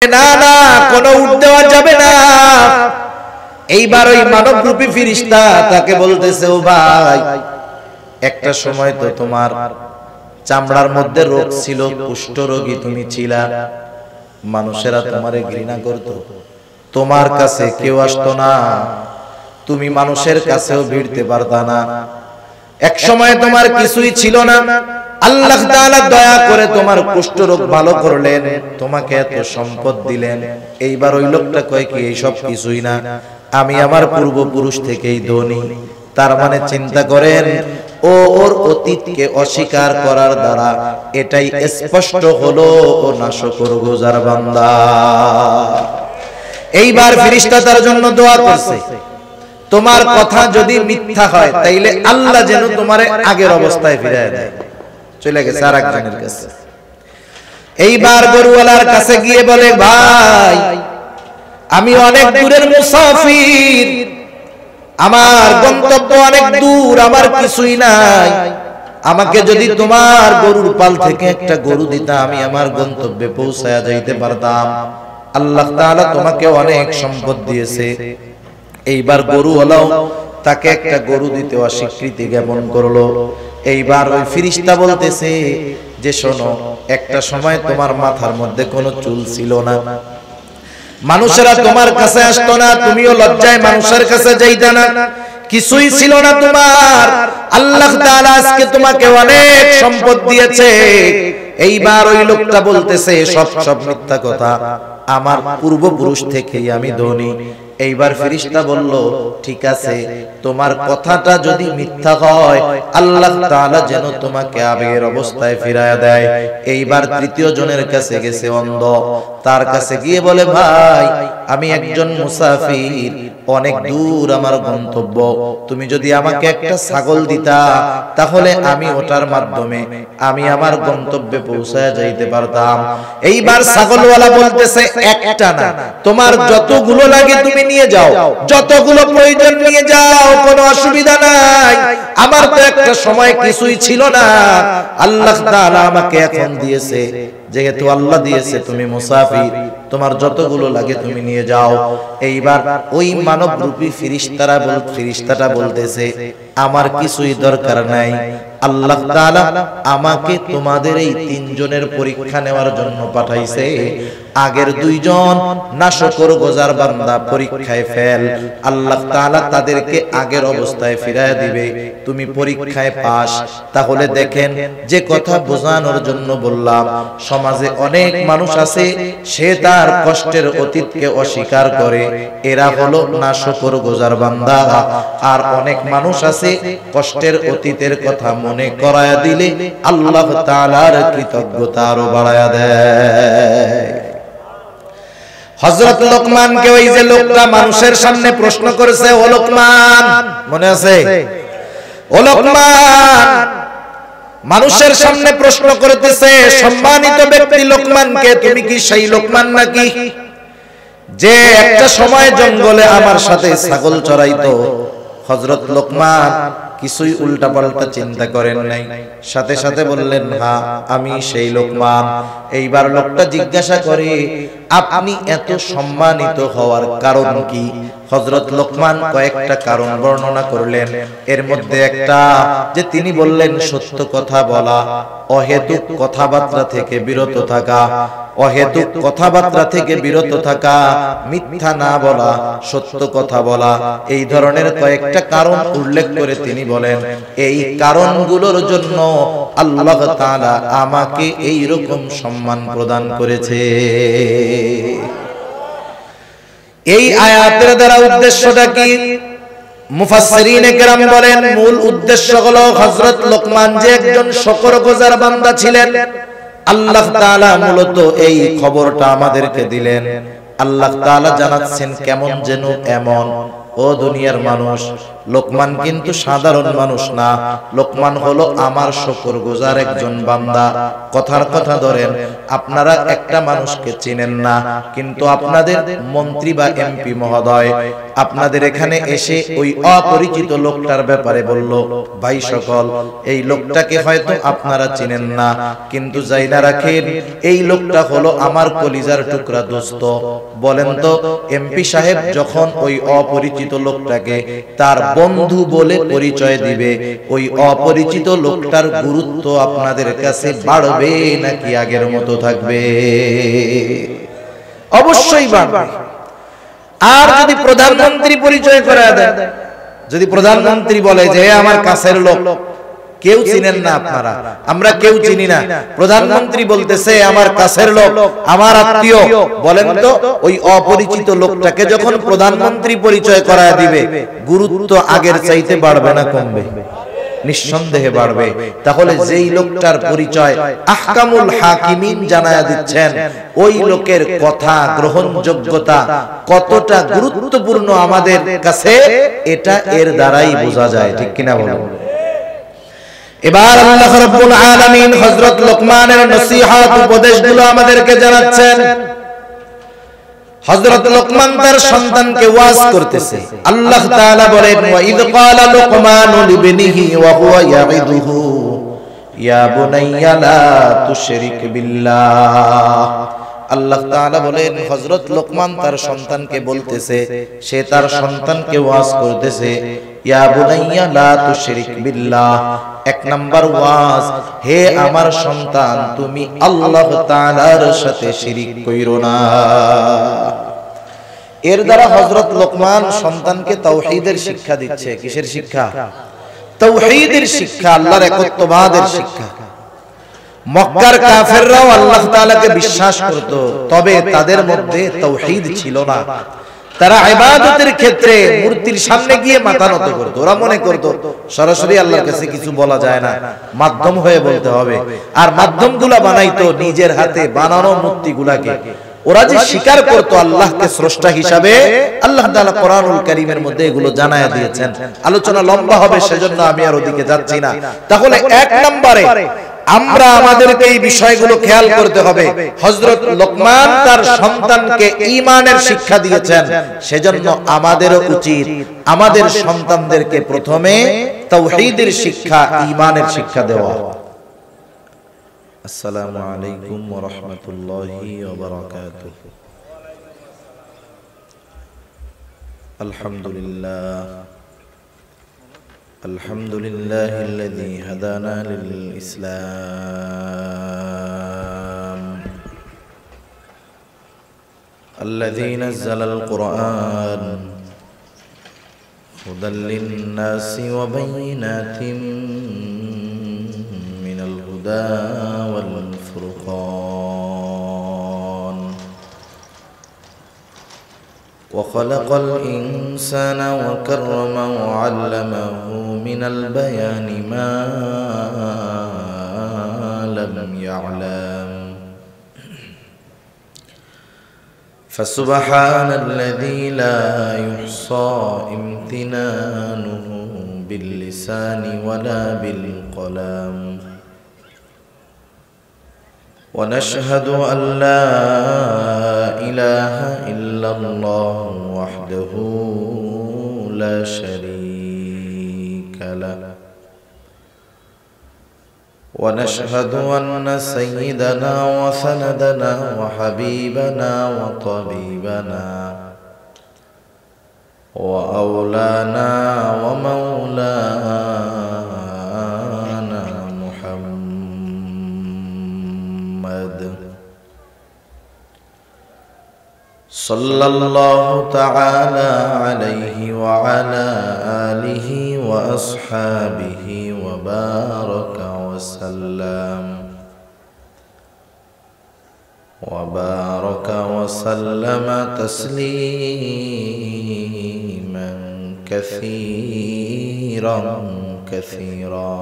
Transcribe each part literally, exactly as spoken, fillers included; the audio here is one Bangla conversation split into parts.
না না কোনো উট দেওয়া যাবে না। এইবার ওই মানবরূপী ফেরেশতা তাকে বলতেছে, ও ভাই, একটা সময় তো তোমার চামড়ার মধ্যে রোগ ছিল, কুষ্ঠ রোগী তুমি ছিলা, মানুষেরা তোমারে ঘৃণা করত, তোমার কাছে কেউ আসতো না, তুমি মানুষের কাছেও ভিড়তে পারতা না, এক সময় তোমার কিছুই ছিল না, আল্লাহ তাআলা দয়া করে তোমার কুষ্ঠ রোগ ভালো করলেন, তোমাকে এত সম্পদ দিলেন। এইবার ওই লোকটা কয় কি এইসব কিছুই না, আমি আমার পূর্বপুরুষ থেকেই ধনী। তার মানে চিন্তা করেন, ও ওর অতীতকে অস্বীকার করার দ্বারা এটাই স্পষ্ট হলো ও নাশকর গুজার বান্দা। এইবার ফেরেশতা তার জন্য দোয়া করছে, তোমার কথা যদি মিথ্যা হয় তাইলে আল্লাহ যেন তোমারে আগের অবস্থায় ফিরিয়ে দেয়। চলে গেছে আরেকজনের কাছে। এইবার গরুওয়ালার কাছে গিয়ে বলে, ভাই, আমি অনেক দূরের মুসাফির, আমার গন্তব্য অনেক দূর, আমার কিছুই নাই, আমাকে যদি তোমার গরুর পাল থেকে একটা গরু দিতা আমি আমার গন্তব্যে পৌঁছায়া যাইতে পারতাম। আল্লাহ তাআলা তোমাকে অনেক সম্পদ দিয়েছে। এইবার গরুওয়ালাও তাকে একটা গরু দিতে অস্বীকৃতি জ্ঞাপন করলো। এইবার ওই ফেরেশতা বলতেছে যে, শোনো, একটা সময় তোমার মাথার মধ্যে কোনো চুল ছিল না, মানুষেরা তোমার কাছে আসতো না, তুমিও লজ্জায় মানুষের কাছে যাইতা না, কিছুই ছিল না তোমার, আল্লাহ তাআলা আজকে তোমাকে অনেক সম্পদ দিয়েছে। এইবার ওই লোকটা বলতেছে, সব সব মিথ্যা কথা, আমার পূর্বপুরুষ থেকেই আমি ধনী। এইবার ফেরেশতা বলল, ঠিক আছে, তোমার কথাটা যদি মিথ্যা হয় আল্লাহ তাআলা যেন তোমাকে আগের অবস্থায় ফিরায়া দেয়। এইবার তৃতীয় জনের কাছে গেছে অন্ধ, তার কাছে গিয়ে বলে, ভাই, আমি একজন মুসাফির, অনেক দূর আমার গন্তব্য, তুমি যদি আমাকে একটা ছাগল দিতা তাহলে আমি ওটার মাধ্যমে আমি আমার গন্তব্যে পৌঁছায় যাইতে পারতাম। এইবার ছাগলওয়ালা বলতেছে, একটা না, তোমার যতগুলো লাগে তুমি নিয়ে যাও, যতগুলো প্রয়োজন নিয়ে যাও, কোনো অসুবিধা নাই, আমার তো একটা সময় কিছুই ছিল না, আল্লাহ তাআলা আমাকে এখন দিয়েছে, যেহেতু আল্লাহ দিয়েছে তুমি মুসাফির, তোমার যতগুলো লাগে তুমি নিয়ে যাও। এইবার ওই মানব রূপী ফেরেশতারা বল ফেরেশতাটা বলতেছে, আমার কিছুই দরকার নাই, আল্লাহ তাআলা আমাকে তোমাদের এই তিনজনের পরীক্ষা নেওয়ার জন্য পাঠাইছে। আগের দুইজন নাশকর গোজার বান্দা পরীক্ষায় ফেল, আল্লাহ তাআলা তাদেরকে আগের অবস্থায় ফিরায় দিবে, তুমি পরীক্ষায় পাস। তাহলে দেখেন, যে কথা বোঝানোর জন্য বললাম, সমাজে অনেক মানুষ আছে সে তার কষ্টের অতীতকে অস্বীকার করে, এরা হলো নাশকর গোজার বান্দা। আর অনেক মানুষ আছে কষ্টের অতীতের কথা মনে করায়া দিলে আল্লাহ তাআলার কৃতজ্ঞতা আরো বাড়ায়া দেয়। হযরত লোকমানকে ওই যে লোকটা মানুষের সামনে প্রশ্ন করেছে, ও লোকমান, মনে আছে? ও লোকমান, মানুষের সামনে প্রশ্ন করতেছে, সম্মানিত ব্যক্তি লোকমানকে, তুমি কি সেই লোকমান নাকি যে একটা সময় জঙ্গলে আমার সাথে ছাগল চড়াইতো? হযরত লোকমান কিছুই উল্টা পাল্টা চিন্তা করেন নাই, সাথে সাথে বললেন, হ্যাঁ, আমি সেই লোকমান। এইবার লোকটা জিজ্ঞাসা করে, আপনি এত সম্মানিত হওয়ার কারণ কি? হযরত লোকমান কয়েকটা কারণ বর্ণনা করলেন। এর মধ্যে একটা যে তিনি বললেন, সত্য কথা বলা, অহেতুক কথাবার্তা থেকে বিরত থাকা, অহেতুক কথাবার্তা থেকে বিরত থাকা, মিথ্যা না বলা, সত্য কথা বলা, এই ধরনের কয়েকটা কারণ উল্লেখ করে তিনি বলেন, এই কারণগুলোর জন্য আল্লাহ তাআলা আমাকে এই রকম সম্মান প্রদান করেছে। এই আয়াতের দ্বারা উদ্দেশ্যটা কি? মুফাসসিরিনে কেরাম বলেন, মূল উদ্দেশ্য হলো হযরত লোকমান যে একজন শকরগুজার বান্দা ছিলেন, আল্লাহ তাআলা মূলত এই খবরটা আমাদেরকে দিলেন। আল্লাহ তাআলা জানাচ্ছেন কেমন যেন এমন, ও দুনিয়ার মানুষ, লোকমান কিন্তু সাধারণ মানুষ না, লোকমান হলো আমার শুকরগুজার একজন বান্দা। কথার কথা ধরেন, আপনারা একটা মানুষকে চিনেন না, কিন্তু আপনাদের মন্ত্রী বা এমপি মহোদয় আপনাদের এখানে এসে ওই অপরিচিত লোকটার ব্যাপারে বলল, ভাই সকল এই লোকটাকে হয়তো আপনারা চিনেন না, কিন্তু জাইনা রাখেন এই লোকটা হলো আমার কলিজার টুকরা দোস্ত। বলেন তো এমপি সাহেব যখন ওই অপরিচিত লোকটাকে তার বন্ধু বলে পরিচয় দিবে, ওই অপরিচিত লোকটার গুরুত্ব আপনাদের কাছে বাড়বে নাকি আগের মতো থাকবে? অবশ্যই বাড়বে। আর যদি প্রধানমন্ত্রী পরিচয় করে দেন, যদি প্রধানমন্ত্রী বলে যে আমার কাছের লোক, কেউ চিনেন না আপনারা, আমরা কেউ চিনি না, প্রধানমন্ত্রী বলতেছে আমার কাছের লোক, আমার আত্মীয়, বলেন তো ওই অপরিচিত লোকটাকে যখন প্রধানমন্ত্রী পরিচয় করায় দিবে, গুরুত্ব আগের চাইতে বাড়বে না কমবে? নিঃসন্দেহে বাড়বে। তাহলে যেই লোকটার পরিচয় আহকামুল হাকিমিন জানায়া দিচ্ছেন, ওই লোকের কথা গ্রহণযোগ্যতা কতটা গুরুত্বপূর্ণ আমাদের কাছে, এটা এর দ্বারাই বোঝা যায়। ঠিক কিনা বলুন? এবার আল্লাহ রাব্বুল আলামিন হযরত লোকমানের নসিহত উপদেশগুলো আমাদেরকে জানাচ্ছেন। হযরত লোকমান তার সন্তানকে ওয়াজ করতেছে। আল্লাহ তাআলা বলেন, ওয়া ইয ক্বালা লুকমানু লিবনিহি ওয়া হুয়া ইয়াইদুহু ইয়া বুনাইয়া লা তুশরিক বিল্লাহ। আল্লাহ তাআলা বলেন হযরত লোকমান তার সন্তানকে বলতেছে, সে তার সন্তানকে ওয়াজ করতেছে, ইয়া বুনাইয়া লা তুশরিক বিল্লাহ। এক নাম্বার ওয়াজ, হে আমার সন্তান তুমি আল্লাহ তাআলার সাথে শিরিক কইরো না। এর দ্বারা হযরত লোকমান সন্তানকে তাওহীদের শিক্ষা দিচ্ছে। কিসের শিক্ষা? তাওহীদের শিক্ষা, আল্লাহর একত্ববাদের শিক্ষা। মক্কার কাফেররাও আল্লাহ তাআলাকে বিশ্বাস করত, তবে তাদের মধ্যে তাওহীদ ছিল না। তারা ইবাদতের ক্ষেত্রে মূর্তির সামনে গিয়ে মাথা নত করত। ওরা মনে করত সরাসরি আল্লাহর কাছে কিছু বলা যায় না, মাধ্যম হয়ে বলতে হবে। আর মাধ্যমগুলা বানাইতো নিজের হাতে বানানো মূর্তিগুলাকে। ওরা যে স্বীকার করত আল্লাহকে স্রষ্টা হিসাবে, আল্লাহ তাআলা কোরআনুল কারীমের মধ্যে এগুলো জানায়া দিয়েছেন। আলোচনা লম্বা হবে, সেজন্য আমি আর ওদিকে যাচ্ছি না। তাহলে এক নম্বরে আমরা আমাদেরকে এই বিষয়গুলো খেয়াল করতে হবে। হযরত লোকমান তার সন্তানকে ঈমানের শিক্ষা দিয়েছেন, সেজন্য আমাদেরও উচিত আমাদের সন্তানদেরকে প্রথমে তাওহীদের শিক্ষা, ঈমানের শিক্ষা দেওয়া। আসসালামু আলাইকুম ওয়া রাহমাতুল্লাহি ওয়া বারাকাতুহু। আলহামদুলিল্লাহ الحمد لله الذي هدانا للإسلام الذي نزل القرآن هدى للناس وبينات من الهدى والفرقان وخلق الإنسان وكرمه وعلمه من البيان ما لم يعلم فسبحان الذي لا يحصى امتنانه باللسان ولا بالقلم ونشهد أن لا إله إلا الله وحده لا شريك له ونشهد أن سيدنا وسندنا وحبيبنا وطبيبنا وأولانا ومولانا محمد صلى الله تعالى عليه وعلى آله وأصحابه وبارك وسلم وبارك وسلم تسليما كثيرا كثيرا.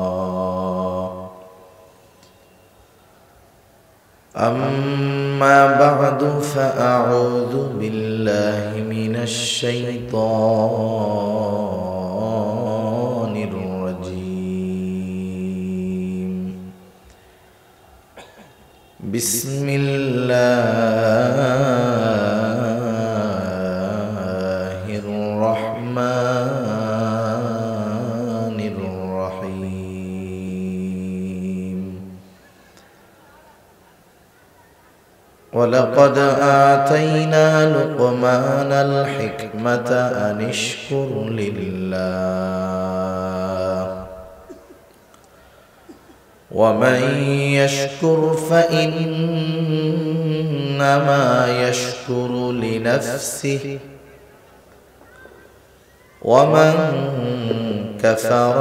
أما بعد فأعوذ بالله من الشيطان بسم الله الرحمن الرحيم ولقد آتينا لقمان الحكمة أن اشكر لله ومن يشكر فإنما يشكر لنفسه ومن كفر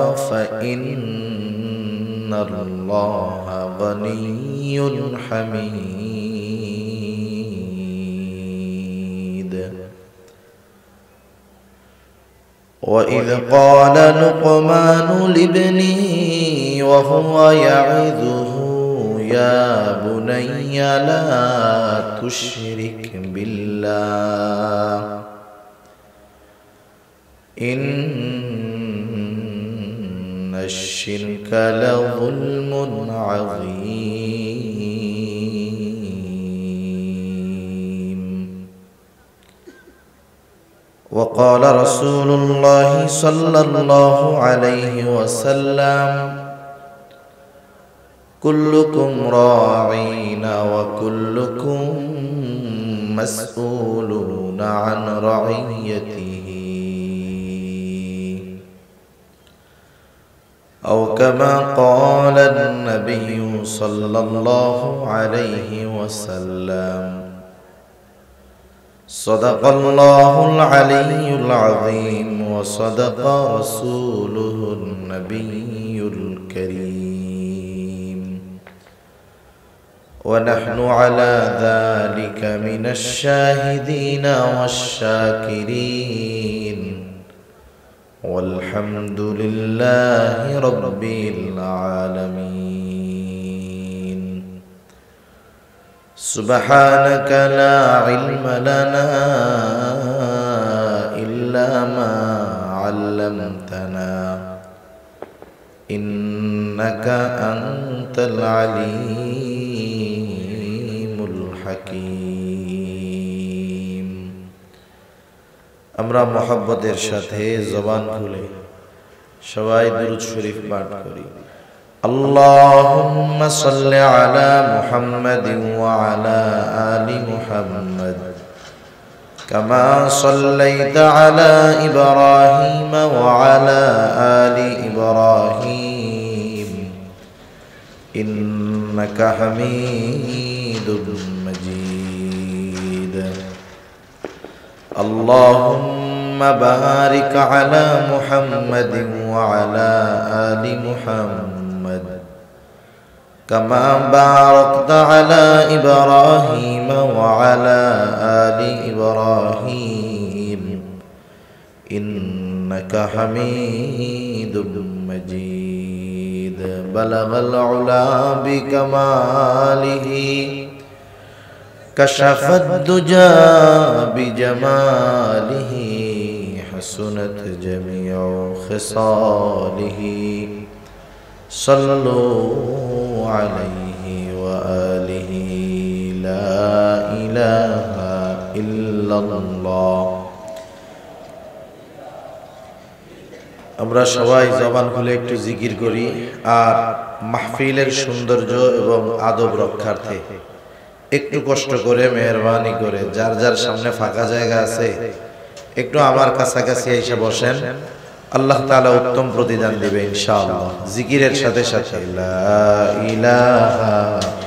فإن الله غني حميد وإذ قال لقمان لابنه وهو يعظه يا بني لا تشرك بالله إن الشرك لظلم عظيم وقال رسول الله صلى الله عليه وسلم كلكم راعين وكلكم مسؤولون عن رعيته أو كما قال النبي صلى الله عليه وسلم صدق الله العلي العظيم وصدق رسوله النبي الكريم ونحن على ذلك من الشاهدين والشاكرين والحمد لله رب العالمين سبحانك لا علم لنا إلا ما علمتنا إنك أنت العليم الحكيم আমরা মোহাব্বতের সাথে জবান খুলে সবাই দুরূদ শরীফ পাঠ করি اللهم صل على محمد وعلى آل محمد كما صليت على إبراهيم وعلى آل إبراهيم إنك حميد مجيد اللهم بارك على محمد وعلى آل محمد كما باركت على إبراهيم وعلى آل إبراهيم إنك حميد مجيد بلغ العلا بكماله كشف الدجى بجماله حسنت جميع خصاله صلوا عليه وآله لا إله إلا الله আমরা সবাই জবান খুলে একটু জিকির করি আর মাহফিলের সৌন্দর্য এবং আদব রক্ষার্থে একটু কষ্ট করে মেহেরবানি করে যার যার সামনে ফাঁকা জায়গা আছে একটু আমার কাছাকাছি এসে বসেন আল্লাহ তাআলা উত্তম প্রতিদান দিবে ইনশাআল্লাহ জিকিরের সাথে সাথে লা ইলাহা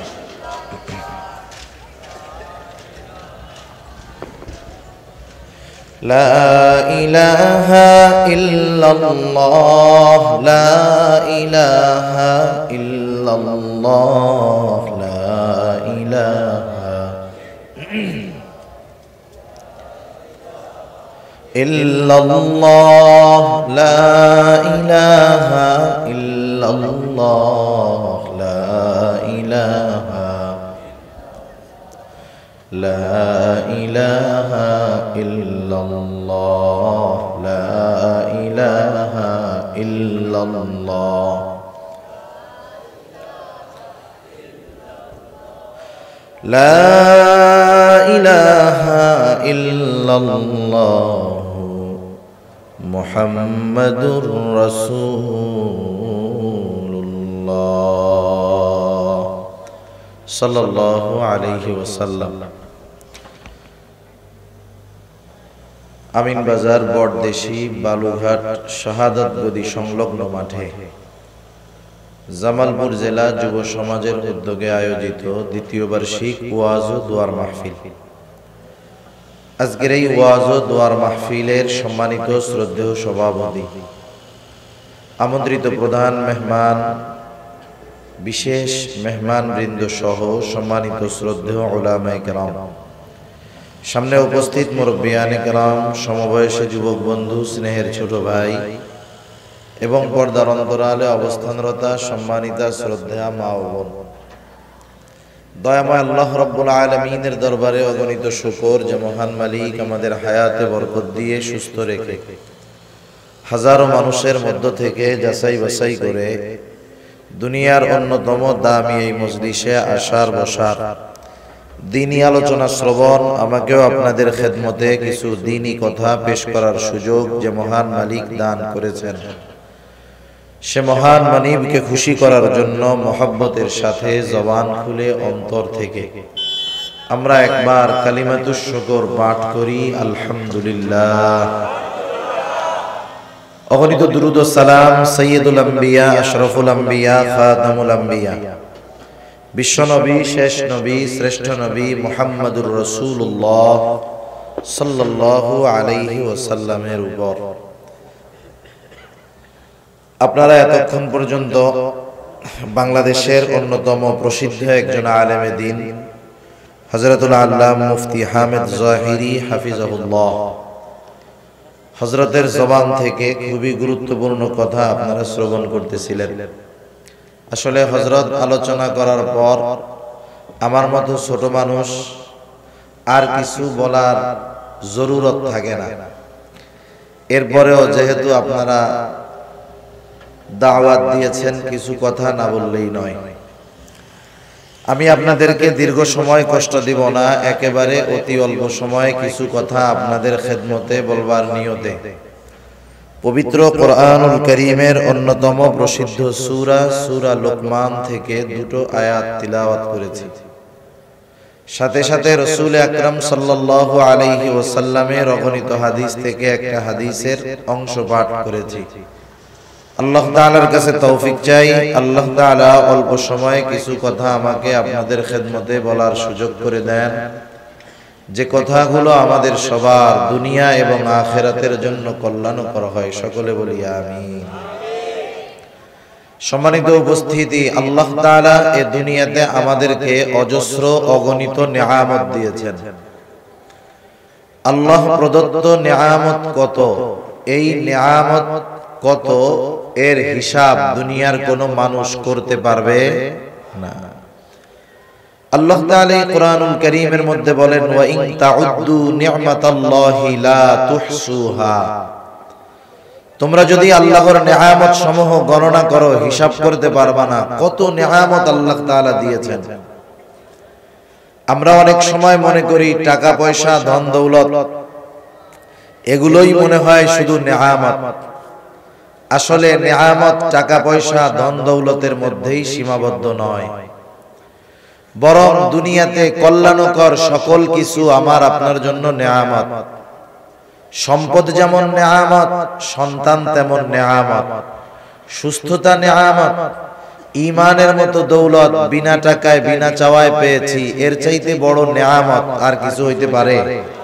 লা ইলাহা ইল্লাল্লাহ লা ইলাহা ইল্লাল্লাহ লা ইলাহা ইল্লাল্লাহ লা ইলাহা ইল্লাল্লাহ লা ইলাহা লা ইলাহা ইল্লাল্লাহ লা ইলাহা ইল্লাল্লাহ লা ইলাহা ইল্লাল্লাহু মুহাম্মাদুর রাসূলুল্লাহ সাল্লাল্লাহু আলাইহি ওয়াসাল্লাম। আমিন বাজার বড়দেশি বালুঘাট শাহাদাত গদি সংলগ্ন মাঠে জামালপুর জেলা যুব সমাজের উদ্যোগে আয়োজিত দ্বিতীয় বার্ষিক ওয়াজ ও দোয়ার মাহফিল। আজকের এই ওয়াজ ও দোয়ার মাহফিলের সম্মানিত শ্রদ্ধেয় সভাপতি, আমন্ত্রিত প্রধান মেহমান, বিশেষ মেহমান বৃন্দ সহ সম্মানিত শ্রদ্ধেয় উলামায়ে কেরাম, সামনে উপস্থিত মুরব্বিয়ানে কেরাম, সমবয়সী যুবক বন্ধু, স্নেহের ছোট ভাই এবং পর্দার অন্তরালে অবস্থানরতা সম্মানিতা শ্রদ্ধেয়া মা ও বোন, দয়াময় আল্লাহ রাব্বুল আলামিনের দরবারে অগণিত শুকর যে মহান মালিক আমাদের হায়াতে বরকত দিয়ে সুস্থ রেখে হাজারো মানুষের মধ্য থেকে যাচাই বাছাই করে দুনিয়ার অন্যতম দামি এই মজলিসে আসার বসার, দ্বীনি আলোচনা শ্রবণ, আমাকেও আপনাদের খেদমতে কিছু দ্বীনি কথা পেশ করার সুযোগ যে মহান মালিক দান করেছেন, সে মহান মানিবকে খুশি করার জন্য মহব্বতের সাথে জবান খুলে অন্তর থেকে আমরা একবার কালিমাতুশ শুকর পাঠ করি, আলহামদুলিল্লাহ। অগণিত দুরূদ ও সালাম সাইয়্যিদুল আম্বিয়া, আশরাফুল আম্বিয়া, খাতামুল আম্বিয়া, বিশ্বনবী, শেষ নবী, শ্রেষ্ঠ নবী মুহাম্মদুর রাসূলুল্লাহ সাল্লাল্লাহু আলাইহি ওয়াসাল্লামের উপর। আপনারা এতক্ষণ পর্যন্ত বাংলাদেশের অন্যতম প্রসিদ্ধ একজন আলেমে দ্বীন হযরতুল আল্লামা মুফতি হামিদ জাহিরি হাফিজাহুল্লাহ হযরতের জবান থেকে খুবই গুরুত্বপূর্ণ কথা আপনারা শ্রবণ করতেছিলেন। আসলে হযরত আলোচনা করার পর আমার মতো ছোট মানুষ আর কিছু বলার জরুরত থাকে না। এরপরেও যেহেতু আপনারা দাওয়াত দিয়েছেন, কিছু কথা না বললেই নয়। আমি আপনাদেরকে দীর্ঘ সময় কষ্ট দিব না, একেবারে অতি অল্প সময়ে কিছু কথা আপনাদের খেদমতে বলবার নিয়তে পবিত্র কোরআনুল কারীমের অন্যতম প্রসিদ্ধ সূরা সূরা লোকমান থেকে দুটো আয়াত তিলাওয়াত করেছি। সাথে সাথে রাসূল আকরাম সাল্লাল্লাহু আলাইহি ওয়াসাল্লামের অগণিত হাদিস থেকে একটা হাদিসের অংশ পাঠ করেছি। আল্লাহ তাআলার কাছে তৌফিক চাই, আল্লাহ তাআলা অল্প সময়ে কিছু কথা আমাকে আপনাদের খেদমতে বলার সুযোগ করে দেন, যে কথাগুলো আমাদের সবার দুনিয়া এবং আখিরাতের জন্য কল্যাণকর হয়। সকলে বলি আমিন। সম্মানিত উপস্থিতি, আল্লাহ তাআলা এই দুনিয়াতে আমাদেরকে অজস্র অগণিত নিয়ামত দিয়েছেন। আল্লাহ প্রদত্ত নিয়ামত কত, এই নিয়ামত কত, এর হিসাব দুনিয়ার কোনো মানুষ করতে পারবে না। আল্লাহ তাআলা কোরআনুল কারীমের মধ্যে বলেন, ওয়া ইন তাউদ্দু নি'মাতাল্লাহি লা তুহসুহা, তোমরা যদি আল্লাহর নিয়ামত সমূহ গণনা করো হিসাব করতে পারবা না কত নিয়ামত আল্লাহ তাআলা দিয়েছেন। আমরা অনেক সময় মনে করি টাকা পয়সা, ধন দৌলত এগুলোই মনে হয় শুধু নিয়ামত। আসলে নিয়ামত টাকা পয়সা, ধন দৌলতের মধ্যেই সীমাবদ্ধ নয়, বরং দুনিয়াতে কল্যাণকর সকল কিছু আমার আপনার জন্য নিয়ামত। সম্পদ যেমন নিয়ামত, সন্তান তেমন নিয়ামত, সুস্থতা নিয়ামত, ঈমানের মতো দৌলত বিনা টাকায় বিনা চাওয়ায় পেয়েছি, এর চাইতে বড় নিয়ামত আর কিছু হইতে পারে?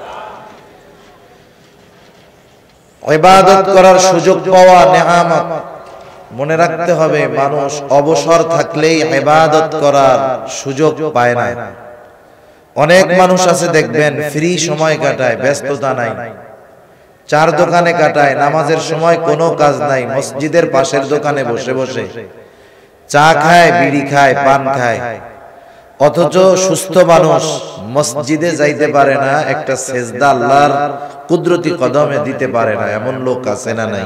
ইবাদত করার সুযোগ পাওয়া নিয়ামত। মনে রাখতে হবে, মানুষ অবসর থাকলেই ইবাদত করার সুযোগ পায় না। অনেক মানুষ আছে দেখবেন ফ্রি সময় কাটায়, ব্যস্ততা নাই, চার দোকানে কাটায়, নামাজের সময় কোনো কাজ নাই, মসজিদের পাশের দোকানে বসে বসে চা খায়, বিড়ি খায়, পান খায়, অথচ সুস্থ মানুষ মসজিদে যাইতে পারে না, একটা সেজদা আল্লাহর কুদরতি কদমে দিতে পারে না। এমন লোক আছে না নাই?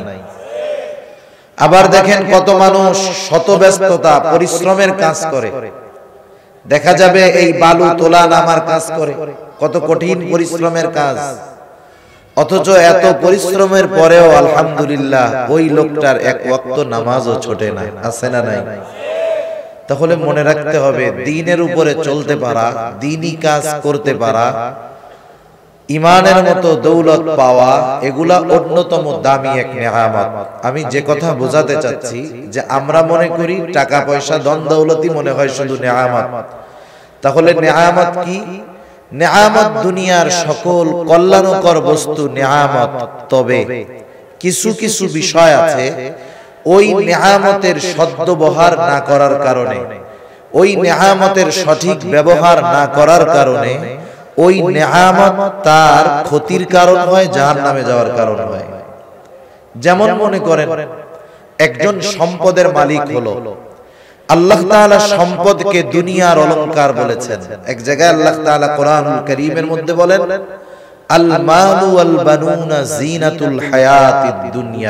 আবার দেখেন কত মানুষ শত ব্যস্ততা পরিশ্রমের কাজ করে, দেখা যাবে এই বালু তোলা নামার কাজ করে, কত কঠিন পরিশ্রমের কাজ, অথচ এত পরিশ্রমের পরেও আলহামদুলিল্লাহ ওই লোকটার এক ওয়াক্ত নামাজও ছোটে না, আছে না নাই? তাহলে মনে রাখতে হবে, দ্বীনের উপরে চলতে পারা, দ্বীনি কাজ করতে পারা, ইমানের মতো দৌলত পাওয়া, এগুলা অন্যতম দামি এক নেয়ামত। আমি যে কথা বোঝাতে চাচ্ছি যে আমরা মনে করি টাকা পয়সা ধন দৌলতই মনে হয় শুধু নেয়ামত। তাহলে নেয়ামত কি? নেয়ামত দুনিয়ার সকল কল্যাণকর বস্তু নেয়ামত, তবে কিছু কিছু বিষয় আছে ওই নেয়ামতের সদ্ব্যবহার না করার কারণে, ওই নেয়ামতের সঠিক ব্যবহার না করার কারণে ওই নেয়ামত তার ক্ষতির কারণ হয়, জাহান্নামে যাওয়ার কারণ হয়। যেমন মনে করেন একজন সম্পদের মালিক হলো, আল্লাহ তাআলা সম্পদকে দুনিয়ার অলংকার বলেছেন। এক জায়গায় আল্লাহ তাআলা কোরআনুল কারীমের মধ্যে বলেন, আল মালু ওয়াল বানুনা জিনাতুল হায়াতিদ দুনিয়া।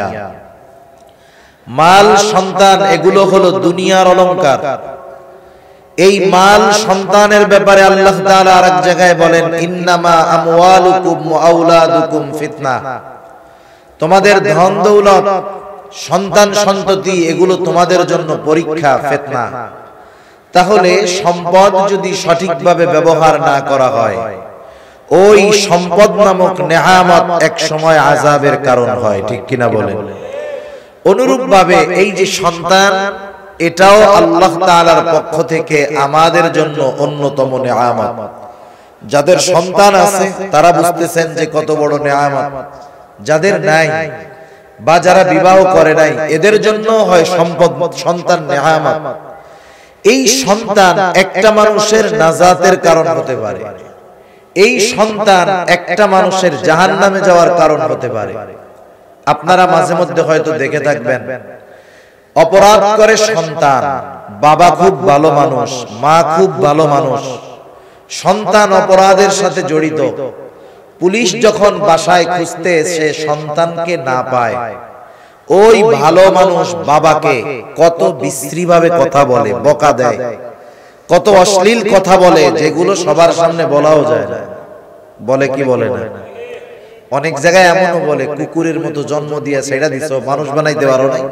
মাল, সন্তান এগুলো হলো দুনিয়ার অলংকার। এই মাল সন্তানের ব্যাপারে আল্লাহ তাআলা আরেক জায়গায় বলেন, ইন্নামা আমওয়ালুকুম ওয়া আওলাদুকুম ফিতনা। তোমাদের ধন দৌলত, সন্তান সন্ততি এগুলো তোমাদের জন্য পরীক্ষা, ফিতনা। তাহলে সম্পদ যদি সঠিকভাবে ব্যবহার না করা হয়, ওই সম্পদ নামক নেয়ামত এক সময় আযাবের কারণ হয়, ঠিক কিনা বলেন? অনুরূপভাবে এই যে সন্তান, এটাও আল্লাহ তাআলার পক্ষ থেকে আমাদের জন্য অন্যতম নেয়ামত। যাদের সন্তান আছে তারা বুঝতেছেন যে কত বড় নেয়ামত। যাদের নাই বা যারা বিবাহ করে নাই, এদের জন্য হয় সম্পদ, সন্তান নেয়ামত। এই সন্তান একটা মানুষের নাজাতের কারণ হতে পারে, এই সন্তান একটা মানুষের জাহান্নামে যাওয়ার কারণ হতে পারে। আপনারা মাঝে মধ্যে হয়তো দেখে থাকবেন, অপরাধ করে সন্তান, বাবা খুব ভালো মানুষ, মা খুব ভালো মানুষ, সন্তান অপরাধের সাথে জড়িত। পুলিশ যখন বাসায় খুঁজতে এসে সন্তানকে না পায়, ওই ভালো মানুষ বাবাকে কত বিশ্রীভাবে কথা বলে, বকা দেয়, কত অশ্লীল কথা বলে, যেগুলো সবার সামনে বলাও যায় না। বলে কি বলে না? অনেক জায়গায় এমনও বলে, কুকুরের মতো জন্ম দিয়ে ছেড়ে দিছো, মানুষ বানাইতে পারো নাই।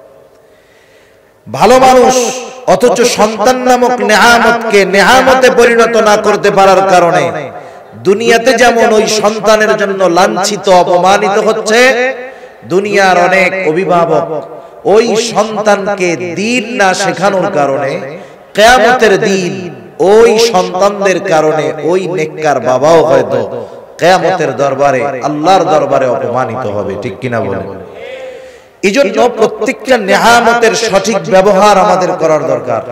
ভালো মানুষ, অথচ সন্তান নামক নেয়ামতকে নেয়ামতে পরিণত না করতে পারার কারণে দুনিয়াতে যেমন ওই সন্তানের জন্য লাঞ্ছিত, অপমানিত হচ্ছে, দুনিয়ার অনেক অভিভাবক ওই সন্তানকে দ্বীন না শেখানোর কারণে কিয়ামতের দিন ওই সন্তানদের কারণে ওই নেককার বাবাও হয়তো কিয়ামতের দরবারে, আল্লাহর দরবারে অপমানিত হবে, ঠিক কিনা বলেন? এজন্য প্রত্যেকটা নেয়ামতের সঠিক ব্যবহার আমাদের করার দরকার।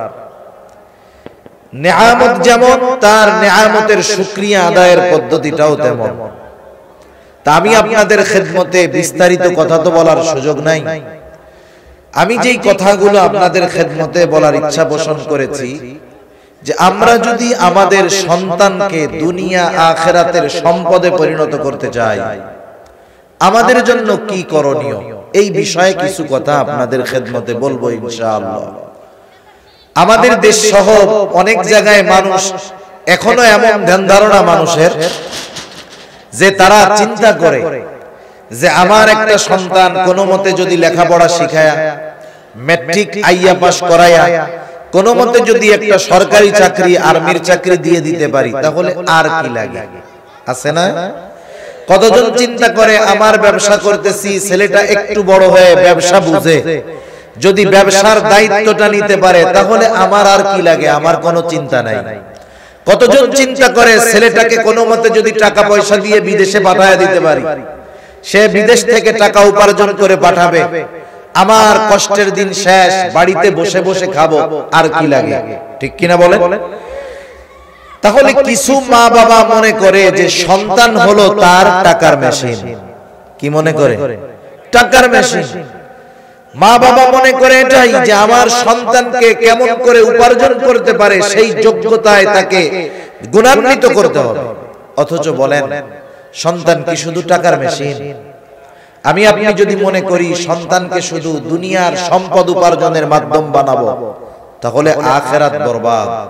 নেয়ামত যেমন, তার নেয়ামতের শুকরিয়া আদায়ের পদ্ধতিটাও তেমন। তা আমি আপনাদের খেদমতে বিস্তারিত কথা তো বলার সুযোগ নাই। আমি যেই কথাগুলো আপনাদের খেদমতে বলার ইচ্ছা পোষণ করেছি, যে আমরা যদি আমাদের সন্তানকে দুনিয়া আখিরাতের সম্পদে পরিণত করতে চাই, আমাদের জন্য কি করণীয়, এই বিষয়ে কিছু কথা আপনাদের খেদমতে বলবো ইনশাআল্লাহ। আমাদের দেশ সহ অনেক জায়গায় মানুষ এখনো এমন ধ্যান ধারণা মানুষের, যে তারা চিন্তা করে যে আমার একটা সন্তান কোনো মতে যদি লেখাপড়া শিখায়া, ম্যাট্রিক আইয়া পাস করায়া, কোনো মতে যদি একটা সরকারি চাকরি, আর্মির চাকরি দিয়ে দিতে পারি, তাহলে আর কি লাগে? আছে না? কতজন চিন্তা করে আমার ব্যবসা করতেছি, ছেলেটা একটু বড় হয়ে ব্যবসা বুঝে যদি ব্যবসার দায়িত্বটা নিতে পারে, তাহলে আমার আর কি লাগে, আমার কোনো চিন্তা নাই। কতজন চিন্তা করে ছেলেটাকে কোনো মতে যদি টাকা পয়সা দিয়ে বিদেশে পাঠায় দিতে পারি, সে বিদেশ থেকে টাকা উপার্জন করে পাঠাবে, আমার কষ্টের দিন শেষ, বাড়িতে বসে বসে খাবো, আর কি লাগে? ঠিক কিনা বলেন? তাহলে কিছু মা বাবা মনে করে যে সন্তান হলো তার টাকার মেশিন। কি মনে করে? টাকার মেশিন। মা বাবা মনে করে এটাই, যে আমার সন্তানকে কেমন করে উপার্জন করতে পারে সেই যোগ্যতায় তাকে গুণান্বিত করতে হবে। অথচ বলেন, সন্তান কি শুধু টাকার মেশিন? আমি আপনি যদি মনে করি সন্তানকে শুধু দুনিয়ার সম্পদ উপার্জনের মাধ্যম বানাবো, তাহলে আখিরাত বরবাদ,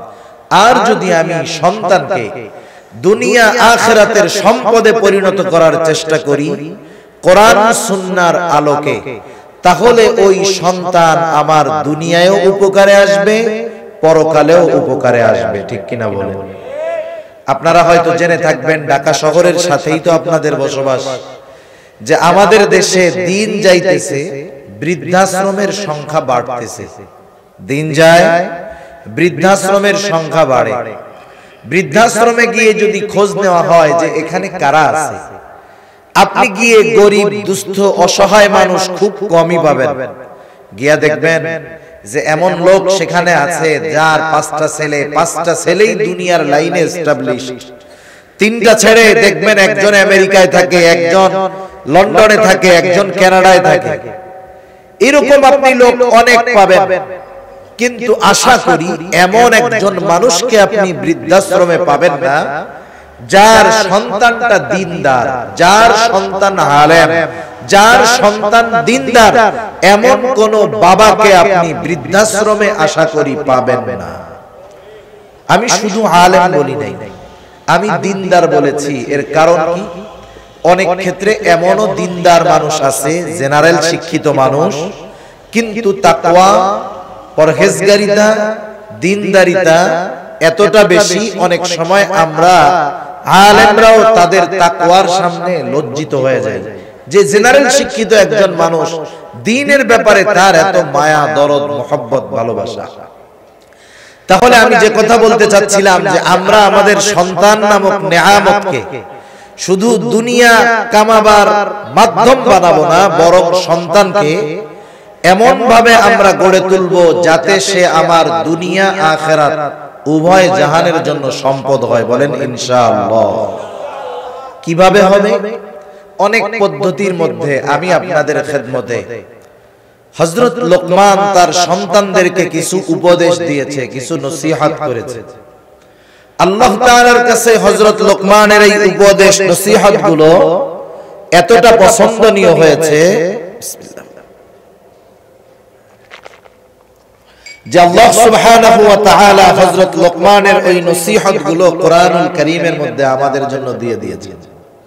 আর যদি আমি সন্তানকে দুনিয়া আখিরাতের সম্পদে পরিণত করার চেষ্টা করি কোরআন সুন্নাহর আলোকে, তাহলে ওই সন্তান আমার দুনিয়ায়ও উপকারে আসবে, পরকালেও উপকারে আসবে। ঠিক কিনা বলেন? আপনারা হয়তো জেনে থাকবেন, ঢাকা শহরের সাথেই তো আপনাদের বসবাস, যে আমাদের দেশে দিন যাইতেছে বৃদ্ধাশ্রমের সংখ্যা বাড়তেছে। দিন যায় বৃদ্ধাশ্রমের সংখ্যা বাড়ে। বৃদ্ধাশ্রমে গিয়ে যদি খোঁজ নেওয়া হয় যে এখানে কারা আছে, আপনি গিয়ে গরিব দুস্থ অসহায় মানুষ খুব কমই পাবেন। গিয়া দেখবেন যে এমন লোক সেখানে আছে যার পাঁচটা ছেলে, পাঁচটা ছেলেই দুনিয়ার লাইনে এস্টাবলিশড। তিনটা ছেড়ে দেখবেন একজন আমেরিকায় থাকে, একজন লন্ডনে থাকে, একজন কানাডায় থাকে। এরকম আপনি লোক অনেক পাবেন। কিন্তু আশা করি এমন একজন মানুষকে আপনি বৃদ্ধাশ্রমে পাবেন না যার সন্তানটা দিনদার, যার সন্তান আলেম, যার সন্তান দিনদার, এমন কোন বাবাকে আপনি বৃদ্ধাশ্রমে আশা করি পাবেন না। আমি শুধু আলেম বলি নাই, আমি দিনদার বলেছি। এর কারণ কি? অনেক ক্ষেত্রে এমনও দিনদার মানুষ আছে, জেনারেল শিক্ষিত মানুষ, কিন্তু তাকওয়া, পরহেজগারিতা, দিনদারিতা এতটা বেশি, অনেক সময় আমরা আলেমরাও তাদের তাকওয়ার সামনে লজ্জিত হয়ে যায় যে জেনারেল শিক্ষিত একজন মানুষ, দ্বীনের ব্যাপারে তার এত মায়া, দরদ, মোহব্বত, ভালোবাসা। তাহলে আমি যে কথা বলতে চাচ্ছিলাম যে আমরা আমাদের সন্তান নামক নেয়ামতকে শুধু দুনিয়া কামাবার মাধ্যম বানাবো না, বরং সন্তানকে এমন ভাবে আমরা গড়ে তুলবো যাতে সে আমার দুনিয়া আখিরাত উভয় জাহানের জন্য সম্পদ হয়। বলেন ইনশাআল্লাহ। কিভাবে হবে? অনেক পদ্ধতির মধ্যে আমি আপনাদের খেদমতে হযরত লোকমান তার সন্তানদেরকে কিছু উপদেশ দিয়েছে, কিছু নসিহত করেছে। আল্লাহ তাআলার কাছে হযরত লোকমানের এই উপদেশ নসিহতগুলো এতটা পছন্দনীয় হয়েছে যে আল্লাহ সুবহানাহু ওয়া তাআলা হযরত লোকমানের ওই নসিহতগুলো কোরআনুল কারীমের মধ্যে আমাদের জন্য দিয়ে দিয়েছেন।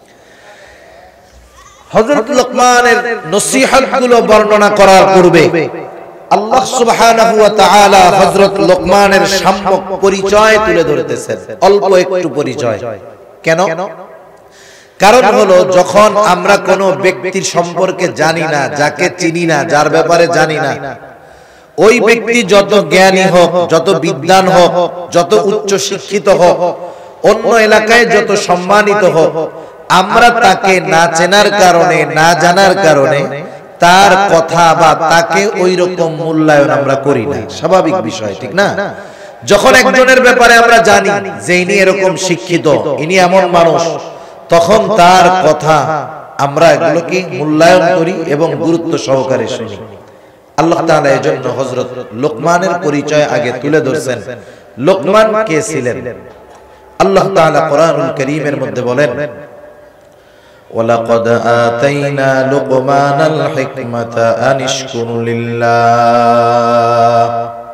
হযরত লোকমানের নসিহতগুলো বর্ণনা করার পূর্বে আল্লাহ সুবহানাহু ওয়া তাআলা হযরত লোকমানের সম্যক পরিচয় তুলে ধরতেছেন, অল্প একটু পরিচয়। কেন? কারণ হলো যখন আমরা কোনো ব্যক্তির সম্পর্কে জানি না, যাকে চিনি না, যার ব্যাপারে জানি না, ওই ব্যক্তি যত জ্ঞানী হোক, যত বিদ্বান হোক, যত উচ্চ শিক্ষিত হোক, অন্য এলাকায় যত সম্মানিত হোক, আমরা তাকে না চেনার কারণে, না জানার কারণে তার কথা বা তাকে ওই রকম মূল্যায়ন আমরা করি না। স্বাভাবিক বিষয়, ঠিক না? যখন একজনের ব্যাপারে আমরা জানি যে ইনি এরকম শিক্ষিত, ইনি এমন মানুষ, তখন তার কথা আমরা এগুলোকে মূল্যায়ন করি এবং গুরুত্ব সহকারে শুনি। আল্লাহ তাআলা এজন্য হযরত লোকমানের পরিচয় আগে তুলে ধরছেন। লোকমান কে ছিলেন? আল্লাহ তাআলা কোরআনুল কারীমের মধ্যে বলেন, ওয়ালাকাদ আতাইনা লুকমানাল হিকমাতা আনিশকুর লিল্লাহ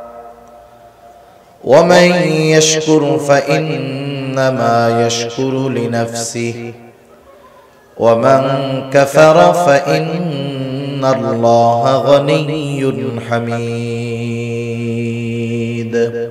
ওয়া মান ইয়াশকুর ফাইন্নামা ইয়াশকুরু লিনাফসিহি ওয়া মান কাফারা ফাইন্নাল্লাহা গনিয়্যুন হামিদ।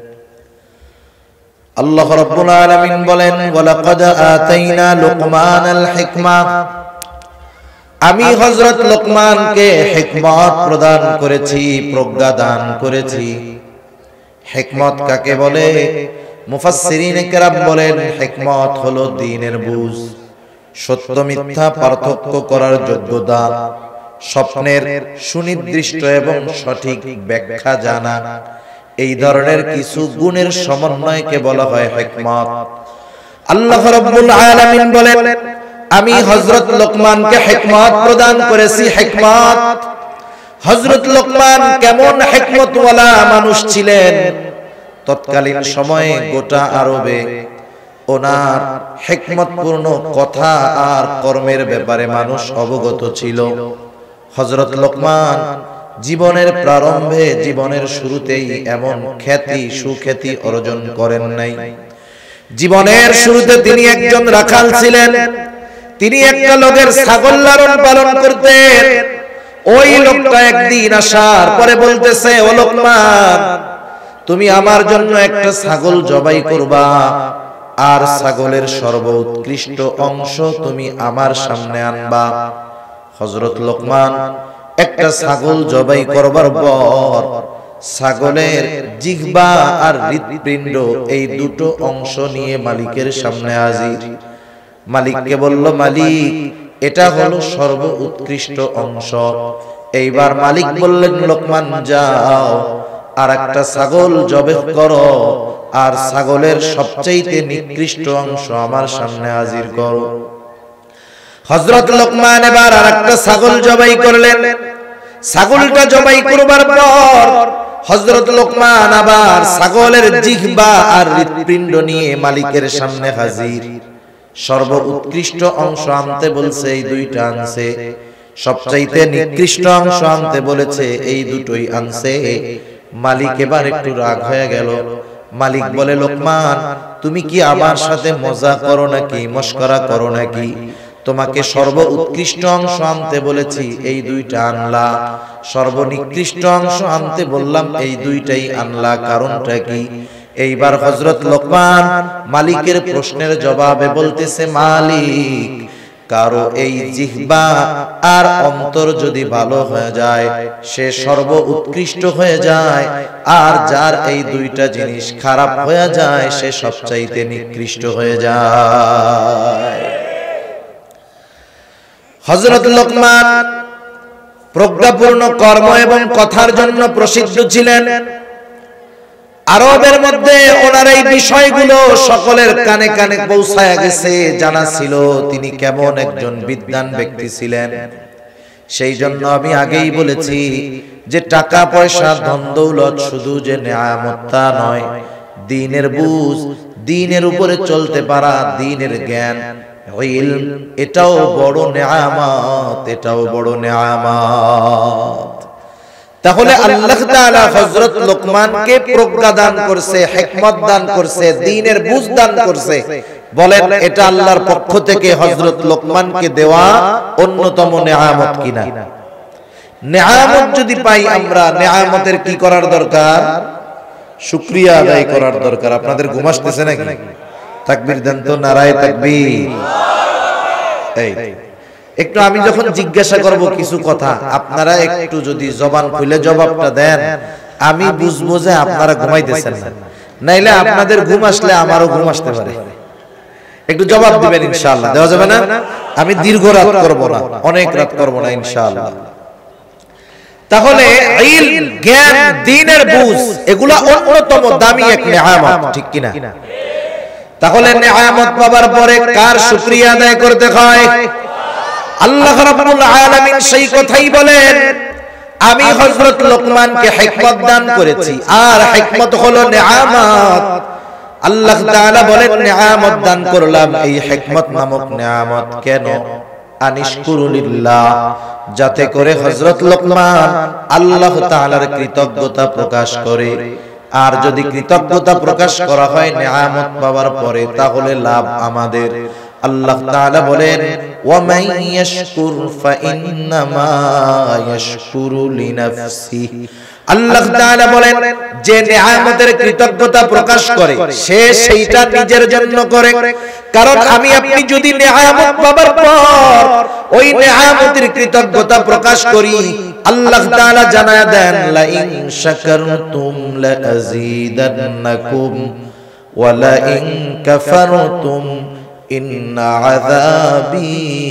আল্লাহ রাব্বুল আলামিন বলেন, ওয়ালাকাদ আতাইনা লুকমানাল হিকমা, আমি হযরত লোকমানকে হিকমত প্রদান করেছি, প্রজ্ঞা দান করেছি। হিকমত কাকে বলে? মুফাসসিরিনে কেরাম বলেন হিকমত হলো দ্বীনের বুঝ, সত্য মিথ্যা পার্থক্য করার যোগ্যতা, স্বপ্নের সুনির্দিষ্ট এবং সঠিক ব্যাখ্যা জানা, এই ধরনের কিছু গুণের সমন্বয়কে বলা হয় হিকমত। আল্লাহ রাব্বুল আলামিন বলেন, আমি হযরত লোকমানকে হিকমত প্রদান করেছি। হিকমত, হযরত লোকমান কেমন হিকমতওয়ালা মানুষ ছিলেন? তৎকালীন সময়ে গোটা আরবে ওনার হিকমতপূর্ণ কথা আর কর্মের ব্যাপারে মানুষ অবগত ছিল। হযরত লোকমান জীবনের প্রারম্ভে জীবনের শুরুতেই এমন খ্যাতি সুখ্যাতি অর্জন করেন নাই। জীবনের শুরুতে তিনি একজন রাখাল ছিলেন। তিনি একটা লোকের ছাগল লালন পালন করতেন। ওই লোকটা একদিন আসার পরে বলতেছে, ও লোকমান, তুমি আমার জন্য একটা ছাগল জবাই করবা, আর ছাগলের সর্বোৎকৃষ্ট অংশ তুমি আমার সামনে আনবা। হযরত লোকমান একটা ছাগল জবাই করবার পর ছাগলের জিহ্বা আর হৃৎপিণ্ড এই দুটো অংশ নিয়ে মালিকের সামনে হাজির। মালিককে বলল, মালিক, এটা হলো সর্বোৎকৃষ্ট অংশ। এইবার মালিক বললেন, লোকমান, যাও আর একটা ছাগল জবাই করো, আর ছাগলের সবচেয়ে নিকৃষ্ট অংশ আমার সামনে হাজির করো। হযরত লোকমান এবার আরেকটা ছাগল জবাই করলেন। ছাগলটা জবাই করবার পর হযরত লোকমান আবার ছাগলের জিহ্বা আর হৃৎপিণ্ড নিয়ে মালিকের সামনে হাজির। সর্বোৎকৃষ্ট অংশ আনতে বলছে, এই দুইটা আনছে। সবচাইতে নিকৃষ্ট অংশ আনতে বলেছে, এই দুটোই আনছে। মালিক এবার একটু রাগ হয়ে গেল। মালিক বলে, লোকমান, তুমি কি আমার সাথে মজা করো নাকি, মস্করা করো নাকি? তোমাকে সর্বোৎকৃষ্ট অংশ আনতে বলেছি, এই দুইটা আনলা। সর্বনিকৃষ্ট অংশ আনতে বললাম, এই দুইটাই আনলা, কারণটা কি? এইবার হযরত লোকমান মালিকের প্রশ্নের জবাবে বলতেছে, মালিক, কারো এই জিহ্বা আর অন্তর যদি ভালো হয়ে যায় সে সর্বোৎকৃষ্ট হয়ে যায়, আর যার এই দুইটা জিনিস খারাপ হয়ে যায় সে সবচাইতে নিকৃষ্ট হয়ে যায়। হযরত লোকমান প্রজ্ঞাপূর্ণ কর্ম এবং কথার জন্য প্রসিদ্ধ ছিলেন। আরবের মধ্যে ওনার এই বিষয়গুলো সকলের কানে কানে পৌঁছায়া গেছে, জানা ছিল তিনি কেমন একজন বিদ্বান ব্যক্তি ছিলেন। সেই জন্য আমি আগেই বলেছি যে টাকা পয়সা ধন দৌলত শুধু যে নেয়ামত তা নয়, দ্বীনের বুঝ, দ্বীনের উপরে চলতে পারা, দ্বীনের জ্ঞান, ইলম, এটাও বড় নেয়ামত, এটাও বড় নেয়ামত। তাহলে আল্লাহ তাআলা হযরত লোকমানকে প্রজ্ঞা দান করছে, হিকমত দান করছে, দ্বীনের বুঝ দান করছে। বলেন, এটা আল্লাহর পক্ষ থেকে হযরত লোকমানকে দেওয়া অন্যতম নেয়ামত কিনা? নেয়ামত যদি পাই আমরা, নেয়ামতের কি করার দরকার? শুকরিয়া আদায় করার দরকার। আপনাদের ঘুম আসতেছে নাকি? তাকবীর দেন তো, নারায়ে তাকবীর। এই একটু আমি যখন জিজ্ঞাসা করব কিছু কথা, আপনারা একটু যদি জবান খুলে জবাবটা দেন, আমি বুঝবো যে আপনারা ঘুমাইতেছেন না। নাইলে আপনাদের ঘুম আসলে আমারও ঘুম আসতে পারে। একটু জবাব দিবেন ইনশাআল্লাহ। দেওয়া যাবে না? আমি দীর্ঘ রাত করব না, অনেক রাত করব না ইনশাআল্লাহ। তাহলে ইলম, জ্ঞান, দ্বীনের বুঝ, এগুলা অন্যতম দামি এক নেয়ামত, ঠিক কিনা? তাহলে নেয়ামত পাবার পরে কার শুকরিয়া আদায় করতে হয়? আল্লাহ রাব্বুল আলামিন সেই কথাই বলেন, আমি হযরত লোকমানকে হিকমত দান করেছি, আর হিকমত হলো নেয়ামত। আল্লাহ তাআলা বলেন, নেয়ামত দান করলাম, এই হিকমত নামক নেয়ামত কেন? আনিশকুরুলিল্লাহ, যাতে করে হযরত লোকমান আল্লাহ তাআলার কৃতজ্ঞতা প্রকাশ করে। আর যদি কৃতজ্ঞতা প্রকাশ করা হয় নেয়ামত পাওয়ার পরে, তাহলে লাভ আমাদের। আল্লাহ তাআলা বলেন, ওয়া মান ইয়াশকুর ফাইন্নামা ইয়াশকুরু লিনাফসিহি। আল্লাহ তাআলা বলেন, যে নেয়ামতের কৃতজ্ঞতা প্রকাশ করে সে সেইটা নিজের জন্য করে। কারণ আমি আপনি যদি নেয়ামত পাবার পর ওই নেয়ামতের কৃতজ্ঞতা প্রকাশ করি, আল্লাহ তাআলা জানায়া দেন, লা ইন শাকারতুম লা আযীদান্নাকুম ওয়া লা ইন কাফারতুম ইন্না আযাবি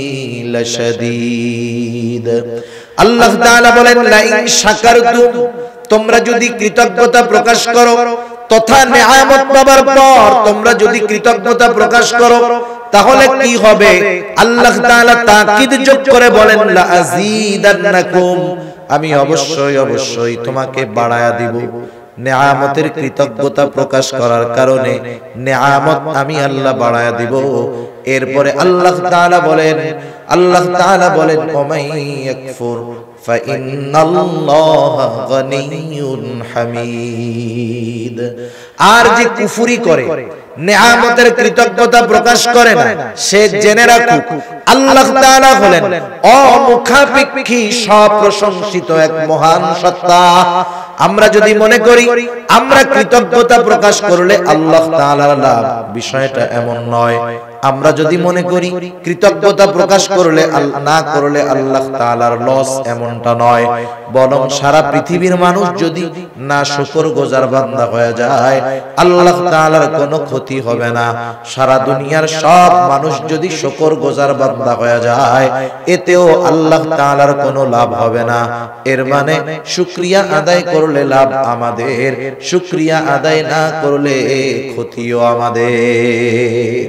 লাশাদীদ। আল্লাহ তাআলা বলেন, লা ইন শাকারতুম, তোমরা যদি কৃতজ্ঞতা প্রকাশ করো, তথা নেয়ামত পাবার পর তোমরা যদি কৃতজ্ঞতা প্রকাশ করো, তাহলে কি হবে? আল্লাহ তাআলা তাকিদ যোগ করে বলেন, লা আযীদান্নাকুম, আমি অবশ্যই অবশ্যই তোমাকে বাড়ায়া দিব। নেয়ামতের কৃতজ্ঞতা প্রকাশ করার কারণে নেয়ামত আমি আল্লাহ বাড়ায়া দিব। এরপরে আল্লাহ তাআলা বলেন, আল্লাহ তাআলা বলেন, ওমাই ইয়াকফুর ফাইন্নাল্লাহা গানিয়্যুন হামিদ। আর যে কুফরি করে, নেয়ামতের কৃতজ্ঞতা প্রকাশ করে না, সে জেনে রাখুক আল্লাহ তাআলা হলেন অমুখাপেক্ষী সপ্রশংসিত এক মহান সত্তা। আমরা যদি মনে করি আমরা কৃতজ্ঞতা প্রকাশ করলে আল্লাহ তাআলার লাভ, বিষয়টা এমন নয়। আমরা যদি মনে করি কৃতজ্ঞতা প্রকাশ করলে না করলে আল্লাহ তাআলার লস, এমনটা নয়। বরং সারা পৃথিবীর মানুষ যদি না শুকরগুজার বান্দা হয়ে যায়, আল্লাহ তাআলার কোনো ক্ষতি হবে না। সারা দুনিয়ার সব মানুষ যদি শুকরগুজার বান্দা হয়ে যায়, এতেও আল্লাহ তাআলার কোনো লাভ হবে না। এর মানে শুকরিয়া আদায় করলে লাভ আমাদের, শুকরিয়া আদায় না করলে ক্ষতিও আমাদের।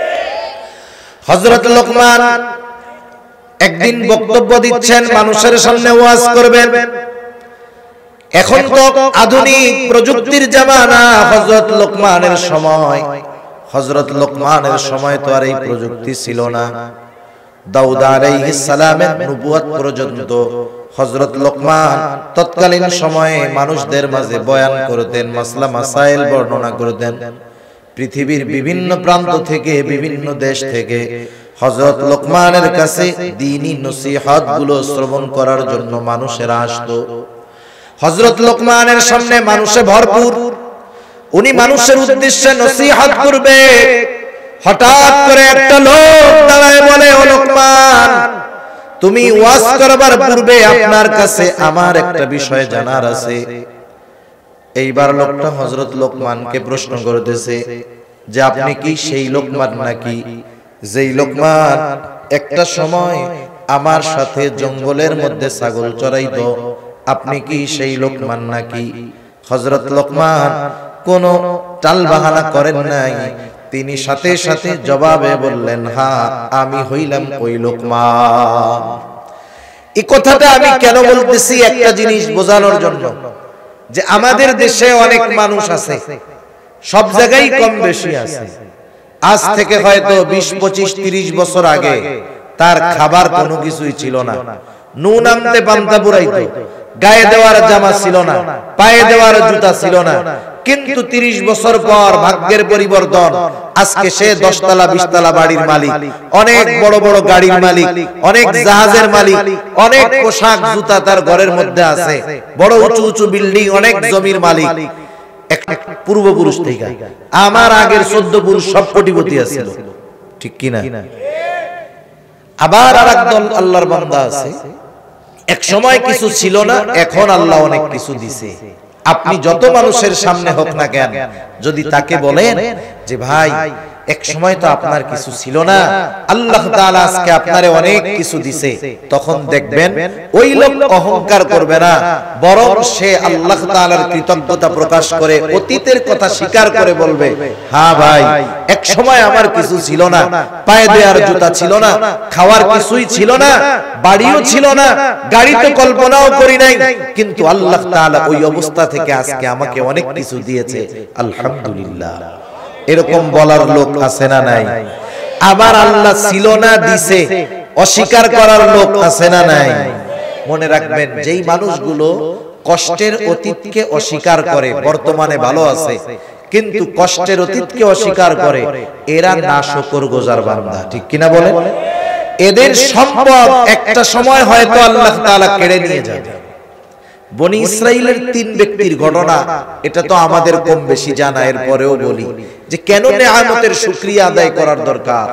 হযরত লোকমান একদিন বক্তব্য দিচ্ছেন, মানুষের সামনে ওয়াজ করবেন। এখন তো আধুনিক প্রযুক্তির জামানা। হযরত লোকমানের সময় হযরত লোকমানের সময় তো আর এই প্রযুক্তি ছিল না। দাউদ আলাইহিস সালামের নবুয়ত পর্যন্ত হযরত লোকমান তৎকালীন সময়ে মানুষদের মাঝে বয়ান করতেন, মাসলা মাসাইল বর্ণনা করতেন। পৃথিবীর বিভিন্ন প্রান্ত থেকে, বিভিন্ন দেশ থেকে হযরত লোকমানের কাছে দ্বীনি নসিহত গুলো শ্রবণ করার জন্য মানুষেরা আসতো। হযরত লোকমানের সামনে মানুষে ভরপুর, উনি মানুষের উদ্দেশ্যে নসিহত করবে। হঠাৎ করে একটা লোক দাঁড়ায় বলে, ও লোকমান, তুমি ওয়াজ করবার পূর্বে আপনার কাছে আমার একটা বিষয় জানার আছে। এইবার লোকটা হযরত লোকমানকে প্রশ্ন করতেছে যে আপনি কি সেই লোকমান নাকি যেই লোকমান একটা সময় আমার সাথে জঙ্গলের মধ্যে ছাগল চড়াইতো? আপনি কি সেই লোকমান নাকি? হযরত লোকমান কোনো টাল বাহানা করেন নাই, তিনি সাথে সাথে জবাবে বললেন, হ্যাঁ আমি হইলাম ওই লোকমান। এই কথাটা আমি কেন বলতেছি? একটা জিনিস বোঝানোর জন্য, যে আমাদের দেশে অনেক মানুষ আছে, সব জায়গায় কম বেশি আছে। আজ থেকে হয়তো বিশ পঁচিশ তিরিশ বছর আগে তার খাবার কোনো কিছুই ছিল না। নুন আনতে পান্তা পুরাইতো, গায়ে দেওয়ার জামা ছিল না, পায়ে দেওয়ার জুতা ছিল না। কিন্তু তিরিশ বছর পর ভাগ্যের পরিবর্তন, আজকে সে দশতলা বিশতলা বাড়ির মালিক, অনেক বড় বড় গাড়ির মালিক, অনেক জাহাজের মালিক, অনেক পোশাক জুতা তার ঘরের মধ্যে আছে, বড় উঁচু উঁচু বিল্ডিং, অনেক জমির মালিক। পূর্বপুরুষ থেকে আমার আগের চোদ্দ পুরুষ সব কোটিপতি আছিল, ঠিক কিনা? আবার আর একদল আল্লাহর বান্দা আছে, এক সময় কিছু ছিল না, এখন আল্লাহ অনেক কিছু দিছে। আপনি যত মানুষের সামনে হোক না কেন, যদি তাকে বলেন যে ভাই এক সময় তো আপনার কিছু ছিল না, আল্লাহ তাআলা আজকে আপনারে অনেক কিছু দিছে, তখন দেখবেন ওই লোক অহংকার করবে না, বরং সে আল্লাহ তাআলার কৃতজ্ঞতা প্রকাশ করে অতীতের কথা স্বীকার করে বলবে, হ্যাঁ ভাই এক সময় আমার কিছু ছিল না, পায়ে দেওয়ার জুতা ছিল না, খাওয়ার কিছুই ছিল না, বাড়িও ছিল না, গাড়ি তো কল্পনাও করি নাই, কিন্তু আল্লাহ তাআলা ওই অবস্থা থেকে আজকে আমাকে অনেক কিছু দিয়েছে, আলহামদুলিল্লাহ। এরকম বলার লোক আছে না নাই? আবার আল্লাহ ছিল না দিছে অস্বীকার করার লোক আছে না নাই? মনে রাখবেন, যেই মানুষগুলো কষ্টের অতীতকে অস্বীকার করে বর্তমানে ভালো আছে, কিন্তু কষ্টের অতীতকে অস্বীকার করে, এরা নাশকরগুজার বান্দা, ঠিক কিনা বলে? এদের সম্পদ একটা সময় হয়তো আল্লাহ তাআলা কেড়ে নিয়ে যাবে। বনি ইসরাইলের তিন ব্যক্তির ঘটনা, এটা তো আমাদের কম বেশি জানা, এর পরেও বলি যে কেন নেয়ামতের শুকরিয়া আদায় করার দরকার।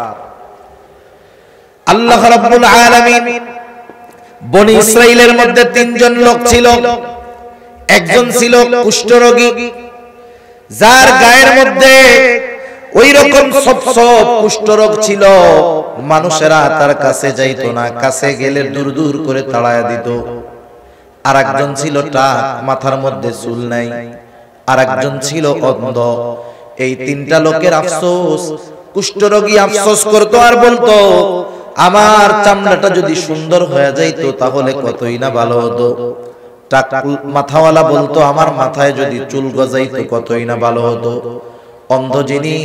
আল্লাহ রাব্বুল আলামিন বনি ইসরাইলের মধ্যে তিনজন লোক ছিল। একজন ছিল কুষ্ঠরোগী, যার গায়ের মধ্যে ওই রকম সব সব কুষ্ঠরোগ ছিল, মানুষেরা তার কাছে যাইতো না, কাছে গেলে দূর দূর করে তাড়ায়া দিত। আর একজন ছিল টাক, মাথার মধ্যে চুল নাই। আর একজন ছিল অন্ধ। এই তিনটা লোকের আফসোস, কুষ্ঠরোগী আফসোস করতো আর বলতো, আমার চামড়াটা যদি সুন্দর হয়ে যাইতো তাহলে কতই না ভালো হতো। টাক মাথাওয়ালা বলতো, আমার মাথায় যদি চুল গজাইতো কতই না ভালো হতো। অন্ধ যিনি,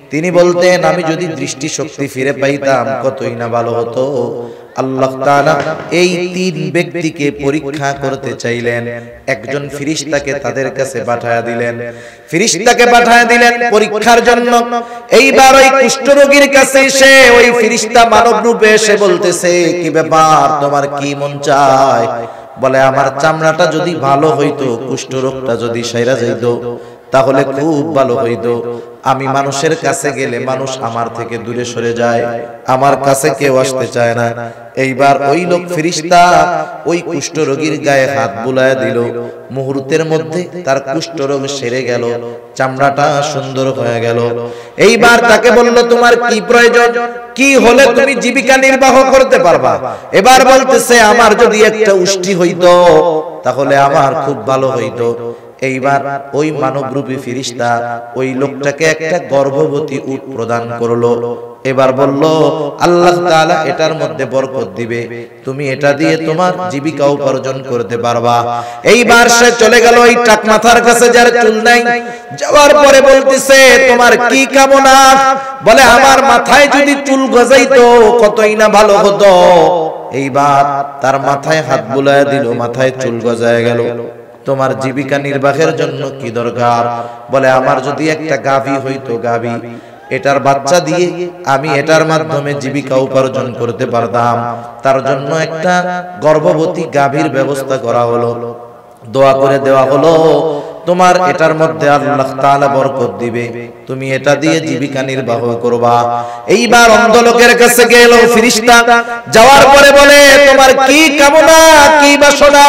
তিনি বলতেন আমি যদি দৃষ্টি শক্তি ফিরে পাইতাম কতই না ভালো হতো। আল্লাহ তাআলা এই তিন ব্যক্তিকে পরীক্ষা করতে চাইলেন, একজন ফেরেশতাকে তাদের কাছে পাঠায়া দিলেন, ফেরেশতাকে পাঠায়া দিলেন পরীক্ষার জন্য। এইবার ওই কুষ্ঠরোগীর কাছে এসে ওই ফেরেশতা মানব রূপে এসে বলতেছে, কি ব্যাপার, তোমার কি মন চায়? বলে আমার চামড়াটা যদি ভালো হইতো, কুষ্ঠরোগটা যদি সাইরা যাইতো তাহলে খুব ভালো হইতো। আমি মানুষের কাছে গেলে মানুষ আমার থেকে দূরে সরে যায়, আমার কাছে কেউ আসতে চায় না। এইবার ওই লোক ফেরেশতা ওই কুষ্ঠরোগীর গায়ে হাত বুলায় দিল, মুহূর্তের মধ্যে তার কুষ্ঠরোগ সেরে গেল, চামড়াটা সুন্দর হয়ে গেল। এইবার তাকে বলল তোমার কি প্রয়োজন, কি হলে তুমি জীবিকা নির্বাহ করতে পারবা? এবার বলতেছে আমার যদি একটা উষ্টি হইতো তাহলে আমার খুব ভালো হইতো। এইবার ওই মানবরূপী ফেরেশতা ওই লোকটাকে একটা গর্ভবতী উট প্রদান করলো। এবার বলল আল্লাহ তাআলা এটার মধ্যে বরকত দিবে, তুমি এটা দিয়ে তোমার জীবিকা উপার্জন করতে পারবা। এইবার সে চলে গেল ওই টাক মাথার কাছে যার চুল নাই। যাওয়ার পরে বলতেছে তোমার কি কামনা? বলে আমার মাথায় যদি চুল গজাইতো কতই না ভালো হতো। এইবার তার মাথায় হাত বুলায় দিল, মাথায় চুল গজায় গেল। তোমার জীবিকা নির্বাহের জন্য কি দরকার? বলে আমার যদি একটা গাভী হইতো, গাভী, এটার বাচ্চা দিয়ে আমি এটার মাধ্যমে জীবিকা উপার্জন করতে পারতাম। তার জন্য একটা গর্ভবতী গাভীর ব্যবস্থা করা হলো, দোয়া করে দেওয়া হলো তোমার এটার মধ্যে আল্লাহ তাআলা বরকত দিবে, তুমি এটা দিয়ে জীবিকা নির্বাহ করবা। এইবার অন্ধ লোকের কাছে গেল ফেরেশতা, যাওয়ার পরে বলে তোমার কি কামনা, কি বাসনা?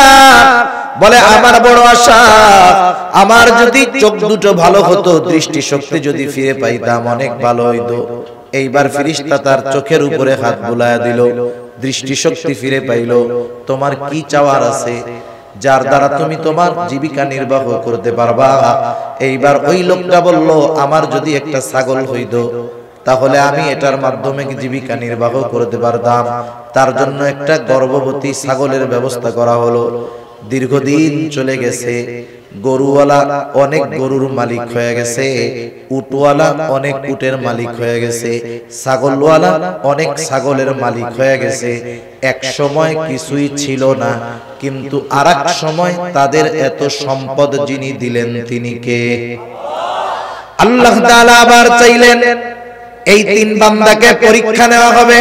বলে আমার বড় আশা, আমার যদি চোখ দুটো ভালো হতো, দৃষ্টি শক্তি যদি ফিরে পাইতাম অনেক ভালো হইতো। এইবার ফেরেশতা তার চোখের উপরে হাত বুলায়া দিল, দৃষ্টি শক্তি ফিরে পাইল। তোমার কি চাওয়ার আছে যার দ্বারা তুমি তোমার জীবিকা নির্বাহ করতে পারবা? এইবার ওই লোকটা বলল আমার যদি একটা ছাগল হইতো তাহলে আমি এটার মাধ্যমে জীবিকা নির্বাহ করতে পারতাম। তার জন্য একটা গর্ভবতী ছাগলের ব্যবস্থা করা হলো। দীর্ঘদিন চলে গেছে, গরুওয়ালা অনেক গরুর মালিক হয়ে গেছে, উটওয়ালা অনেক উটের মালিক হয়ে গেছে, ছাগলওয়ালা অনেক ছাগলের মালিক হয়ে গেছে। এক সময় কিছুই ছিল না, কিন্তু আরেক সময় তাদের এত সম্পদ যিনি দিলেন তিনি কে? আল্লাহ তাআলা আবার চাইলেন এই তিন বান্দাকে পরীক্ষা নেওয়া হবে।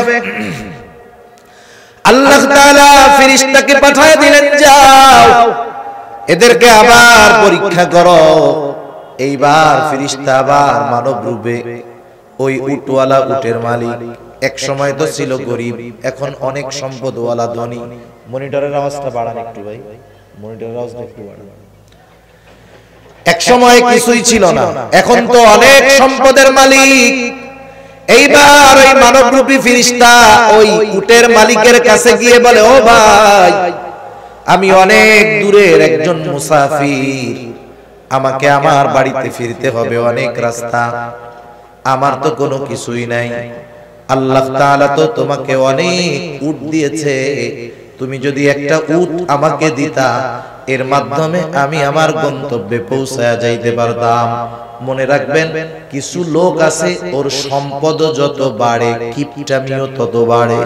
আল্লাহ তাআলা ফেরেশতাকে পাঠিয়ে দিলেন, যাও এদেরকে আবার পরীক্ষা করো। এইবার ফেরেশতা আবার মানব রূপে ওই উটওয়ালা উটের মালিক, এক সময় তো ছিল গরিব, এখন অনেক সম্পদওয়ালা ধনী। মনিটরের আওয়াজটা বাড়ান একটু ভাই, মনিটরের আওয়াজটা একটু বাড়ান। এক সময় কিছুই ছিল না, এখন তো অনেক সম্পদের মালিক। এইবার ওই মানবরূপী ফেরেশতা ওই উটের মালিকের কাছে গিয়ে বলে, ও ভাই, আমি অনেক দূরের একজন মুসাফির, আমাকে আমার বাড়িতে ফিরতে হবে, অনেক রাস্তা, আমার তো কোনো কিছুই নাই। আল্লাহ তাআলা তো তোমাকে অনেক উট দিয়েছে, তুমি যদি একটা উট আমাকে দিতা, এর মাধ্যমে আমি আমার গন্তব্যে পৌঁছায়া যাইতে পারতাম। মনে রাখবেন, কিছু লোক আছে ওর সম্পদ যত বাড়ে কিপটামিও তত বাড়ে,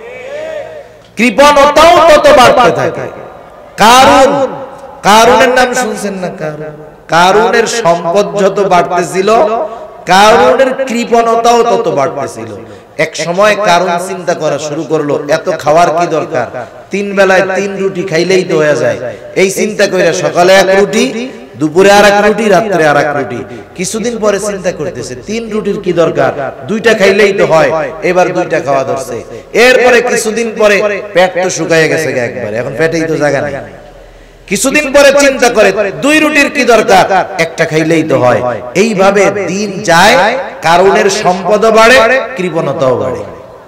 কৃপণতাও তত বাড়তে থাকে। কারুন, কারুনের নাম শুনছেন না? কারুন, কারুনের সম্পদ যত বাড়তেছিল, কারুনের কৃপণতাও তত বাড়তেছিল। এক সময় কারুন চিন্তা করা শুরু করলো, এত খাওয়ার কি দরকার, তিন বেলায় তিন রুটি খাইলেই তো হয়ে যায়। এই চিন্তা কইরা সকালে এক রুটি, দুপুরে আর এক রুটি, রাত্রে আর এক রুটি। কিছুদিন পরে চিন্তা করতেছে তিন রুটির কি দরকার, দুইটা খাইলেই তো হয়, এবার দুইটা খাওয়া ধরছে। এরপরে কিছুদিন পরে পেট তো শুকায় গেছে একবারে, এখন পেটেই তো জায়গা নাই। কিছুদিন পরে চিন্তা করে দুই রুটির কি দরকার, একটা খাইলেই তো হয়। এইভাবে দিন যায়, কারুনের সম্পদও বাড়ে, কৃপণতাও বাড়ে।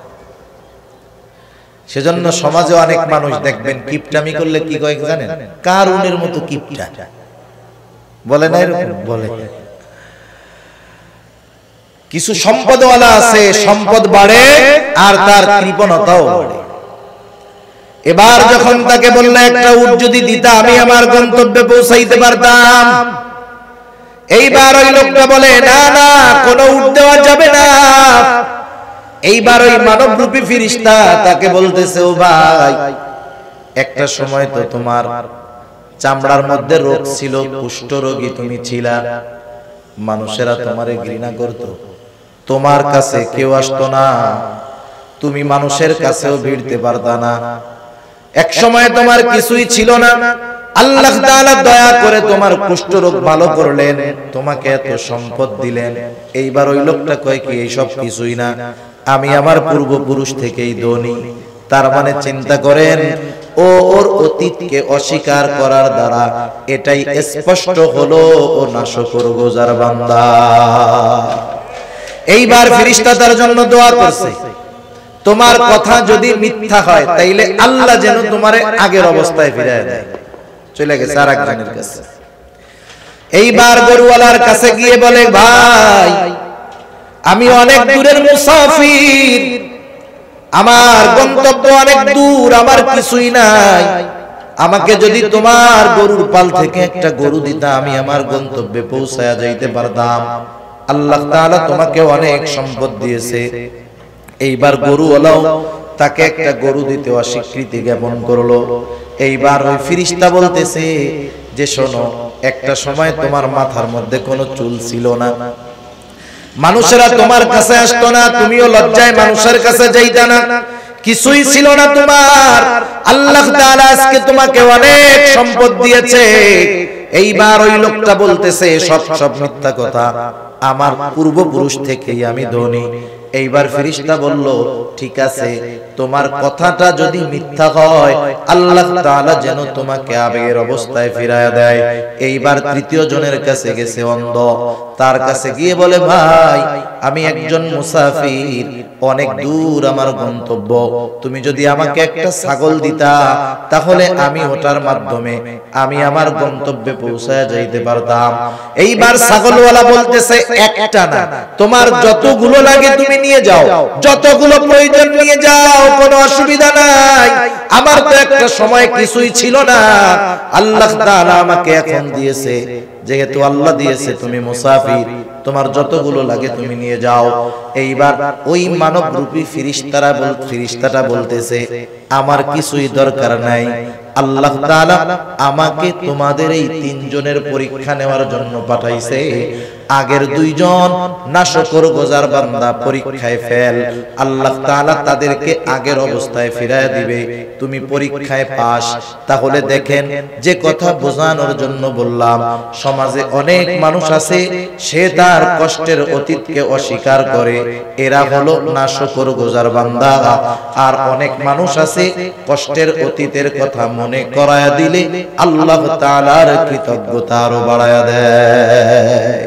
সেজন্য সমাজে অনেক মানুষ দেখবেন কিপটামি করলে কি কয় জানেন? কারুনের মতো কিপটা বলে না, এরকম বলে। কিছু সম্পদওয়ালা আছে, সম্পদ বাড়ে আর তার কৃপণতাও বাড়ে। এবার যখন তাকে বললে একটা উট যদি দিতা আমি আমার গন্তব্যে পৌঁছাইতে পারতাম, এইবার ওই লোকটা বলে না না কোনো উট দেওয়া যাবে না। এইবার ওই মানবরূপী ফেরেশতা তাকে বলতেছে ও ভাই একটা সময় তো তোমার চামড়ার মধ্যে রোগ ছিল, কুষ্ঠ রোগী তুমি ছিলা, মানুষেরা তোমারে ঘৃণা করত, তোমার কাছে কেউ আসতো না, তুমি মানুষের কাছেও ভিড়তে পারতা না, এক সময় তোমার কিছুই ছিল না, আল্লাহ তাআলা দয়া করে তোমার কুষ্ঠ রোগ ভালো করলেন, তোমাকে এত সম্পদ দিলেন। এইবার ওই লোকটা কয় কি এইসব কিছুই না, আমি আমার পূর্বপুরুষ থেকেই ধনী। তার মানে চিন্তা করেন ও ওর অতীতকে অস্বীকার করার দ্বারা এটাই স্পষ্ট হলো ও নাশকরগুজার বান্দা। এইবার ফেরেশতা তার জন্য দোয়া করছে, তোমার কথা যদি মিথ্যা হয় তাইলে আল্লাহ যেন তোমারে আগের অবস্থায় ফিরিয়ে দেয়। চলে গেছে আরেকজনের কাছে। এইবার গরুওয়ালার কাছে গিয়ে বলে ভাই আমি অনেক দূরের মুসাফির, আমার গন্তব্য অনেক দূর, আমার কিছুই নাই, আমাকে যদি তোমার গরুর পাল থেকে একটা গরু দিতা আমি আমার গন্তব্যে পৌঁছায়া যাইতে পারতাম। আল্লাহ তাআলা তোমাকে অনেক সম্পদ দিয়েছে। এইবার গরুওয়ালাও তাকে একটা গরু দিতে অস্বীকৃতি জ্ঞাপন করলো। এইবার ওই ফেরেশতা বলতেছে যে শোনো, একটা সময় তোমার মাথার মধ্যে কোনো চুল ছিল না, মানুষেরা তোমার কাছে আসতো না, তুমিও লজ্জায় মানুষের কাছে যাইতা না, কিছুই ছিল না তোমার, আল্লাহ তাআলা আজকে তোমাকে অনেক সম্পদ দিয়েছে। এইবার ওই লোকটা বলতেছে সব সব মিথ্যা কথা, আমার পূর্বপুরুষ থেকেই আমি ধনী। এইবার ফেরেশতা বলল ঠিক আছে, তোমার কথাটা যদি মিথ্যা হয় আল্লাহ তাআলা যেন তোমাকে আগের অবস্থায় ফিরায়া দেয়। এইবার তৃতীয় জনের কাছে গেছে অন্ধ, তার কাছে গিয়ে বলে ভাই আমি একজন মুসাফির, অনেক দূর আমার গন্তব্য, তুমি যদি আমাকে একটা ছাগল দিতা তাহলে আমি ওটার মাধ্যমে আমি আমার গন্তব্যে পৌঁছায় যাইতে পারতাম। এইবার ছাগলওয়ালা বলতেছে একটা না, তোমার যতগুলো লাগে তুমি নিয়ে যাও, যতগুলো প্রয়োজন নিয়ে যাও, কোনো অসুবিধা নাই, আমার তো একটা সময় কিছুই ছিল না, আল্লাহ তাআলা আমাকে এখন দিয়েছে, যেহেতু আল্লাহ দিয়েছে তুমি মুসাফির, তোমার যতগুলো লাগে তুমি নিয়ে যাও। এইবার ওই মানব রূপী ফেরেশতারা বল ফেরেশতাটা বলতেছে আমার কিছুই দরকার নাই, আল্লাহ তাআলা আমাকে তোমাদের এই তিনজনের পরীক্ষা নেওয়ার জন্য পাঠাইছে। আগের দুইজন নাশকরগুজার বান্দা পরীক্ষায় ফেল, আল্লাহ তাআলা তাদেরকে আগের অবস্থায় ফিরায় দিবে, তুমি পরীক্ষায় পাস। তাহলে দেখেন যে কথা বোঝানোর জন্য বললাম, সমাজে অনেক মানুষ আছে সে তার কষ্টের অতীতকে অস্বীকার করে, এরা হলো নাশকরগুজার বান্দা। আর অনেক মানুষ আছে কষ্টের অতীতের কথা মনে করায়া দিলে আল্লাহ তাআলার কৃতজ্ঞতা আরো বাড়ায়া দেয়।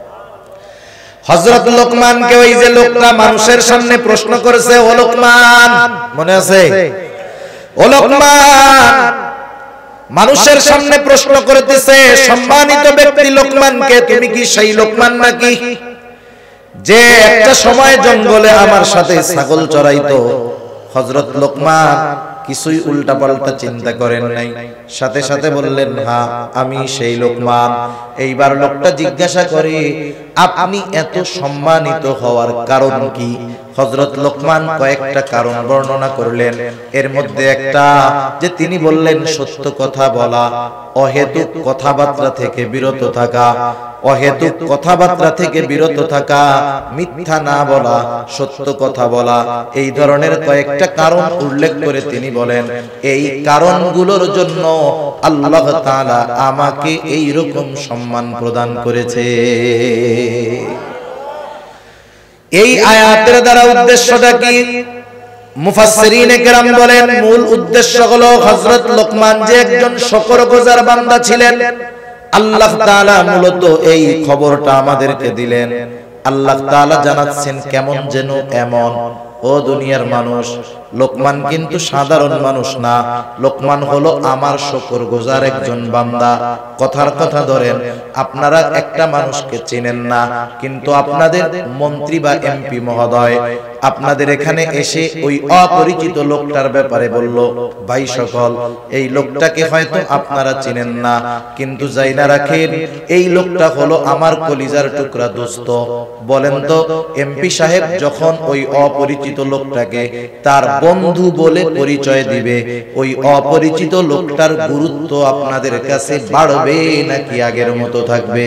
হযরত লোকমানকে ওই যে লোকটা মানুষের সামনে প্রশ্ন করেছে, ও লোকমান, মনে আছে? ও লোকমান মানুষের সামনে প্রশ্ন করতেছে, সম্মানিত ব্যক্তি লোকমানকে, তুমি কি সেই লোকমান নাকি যে একটা সময় জঙ্গলে আমার সাথে ছাগল চড়াইতো? হযরত লোকমান কিছুই উল্টা পাল্টা চিন্তা করেন নাই, সাথে সাথে বললেন হ্যাঁ আমি সেই লোকমান। এইবার লোকটা জিজ্ঞাসা করে আপনি এত সম্মানিত হওয়ার কারণ কি? হযরত লোকমান কয়েকটা কারণ বর্ণনা করলেন, এর মধ্যে একটা যে তিনি বললেন সত্য কথা বলা, অহেতুক কথাবার্তা থেকে বিরত থাকা, অহেতুক কথাবার্তা থেকে বিরত থাকা, মিথ্যা না বলা, সত্য কথা বলা, এই ধরনের কয়েকটা কারণ উল্লেখ করে তিনি বলেন এই কারণগুলোর জন্য আল্লাহ তাআলা আমাকে এই রকম সম্মান প্রদান করেছে। এই আয়াতের দ্বারা উদ্দেশ্যটা কি? মুফাসসিরিনে কেরাম বলেন মূল উদ্দেশ্য হলো হযরত লোকমান যে একজন শুকরগুজার বান্দা ছিলেন, আল্লাহ তাআলা মূলত এই খবরটা আমাদেরকে দিলেন। আল্লাহ তাআলা জানাচ্ছেন কেমন যেন এমন, ও দুনিয়ার মানুষ লোকমান কিন্তু সাধারণ মানুষ না, লোকমান হলো আমার শুকরগুজার একজন বান্দা। কথার কথা ধরেন, আপনারা একটা মানুষকে চেনেন না, কিন্তু আপনাদের মন্ত্রী বা এমপি মহোদয় আপনাদের এখানে এসে ওই অপরিচিত লোকটার ব্যাপারে বলল, ভাই সকল এই লোকটাকে হয়তো আপনারা চেনেন না, কিন্তু জাইনা রাখেন এই লোকটা হলো আমার কলিজার টুকরা দোস্ত। বলেন তো এমপি সাহেব যখন ওই অপরিচিত লোকটাকে তার বন্ধু বলে পরিচয় দিবে, ওই অপরিচিত লোকটার গুরুত্ব আপনাদের কাছে বাড়বে নাকি আগের মতো থাকবে?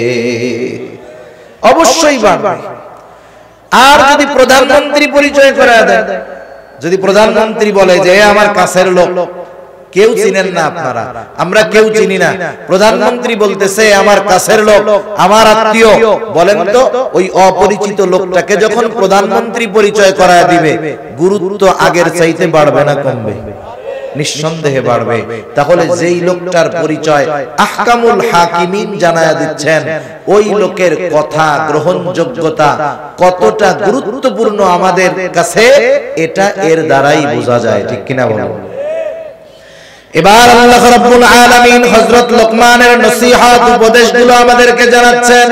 অবশ্যই বাড়বে। আর যদি প্রধানমন্ত্রী পরিচয় করে দেন, যদি প্রধানমন্ত্রী বলে যে আমার কাছের লোক, কেউ চিনেন না আপনারা, আমরা কেউ চিনি না, প্রধানমন্ত্রী বলতেছে আমার কাছের লোক, আমার আত্মীয়, বলেন তো ওই অপরিচিত লোকটাকে যখন প্রধানমন্ত্রী পরিচয় করায় দিবে, গুরুত্ব আগের চাইতে বাড়বে না কমবে? নিঃসন্দেহে বাড়বে। তাহলে যেই লোকটার পরিচয় আহকামুল হাকিমিন জানায়া দিচ্ছেন, ওই লোকের কথা গ্রহণযোগ্যতা কতটা গুরুত্বপূর্ণ আমাদের কাছে, এটা এর দ্বারাই বোঝা যায়, ঠিক কিনা বলুন? এবার আল্লাহ রাব্বুল আলামিন হযরত লোকমানের নসিহত উপদেশগুলো আমাদেরকে জানাচ্ছেন।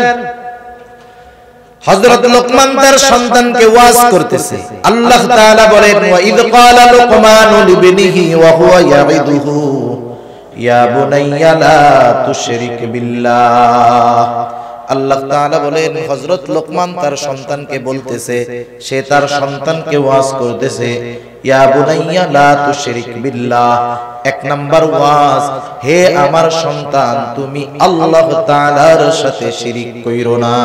হযরত লোকমান তার সন্তানকে ওয়াজ করতেছে। আল্লাহ তাআলা বলেন, ওয়া ইয ক্বালা লুকমানু লিবনিহি ওয়া হুয়া ইয়াইদুহু ইয়া বুনাইয়া লা তুশরিক বিল্লাহ। আল্লাহ তাআলা বলেন হযরত লোকমান তার সন্তানকে বলতেছে, সে তার সন্তানকে ওয়াজ করতেছে, ইয়া বুনাইয়া লা তুশরিক বিল্লাহ। এক নাম্বার ওয়াজ, হে আমার সন্তান তুমি আল্লাহ তাআলার সাথে শিরিক কইরো না।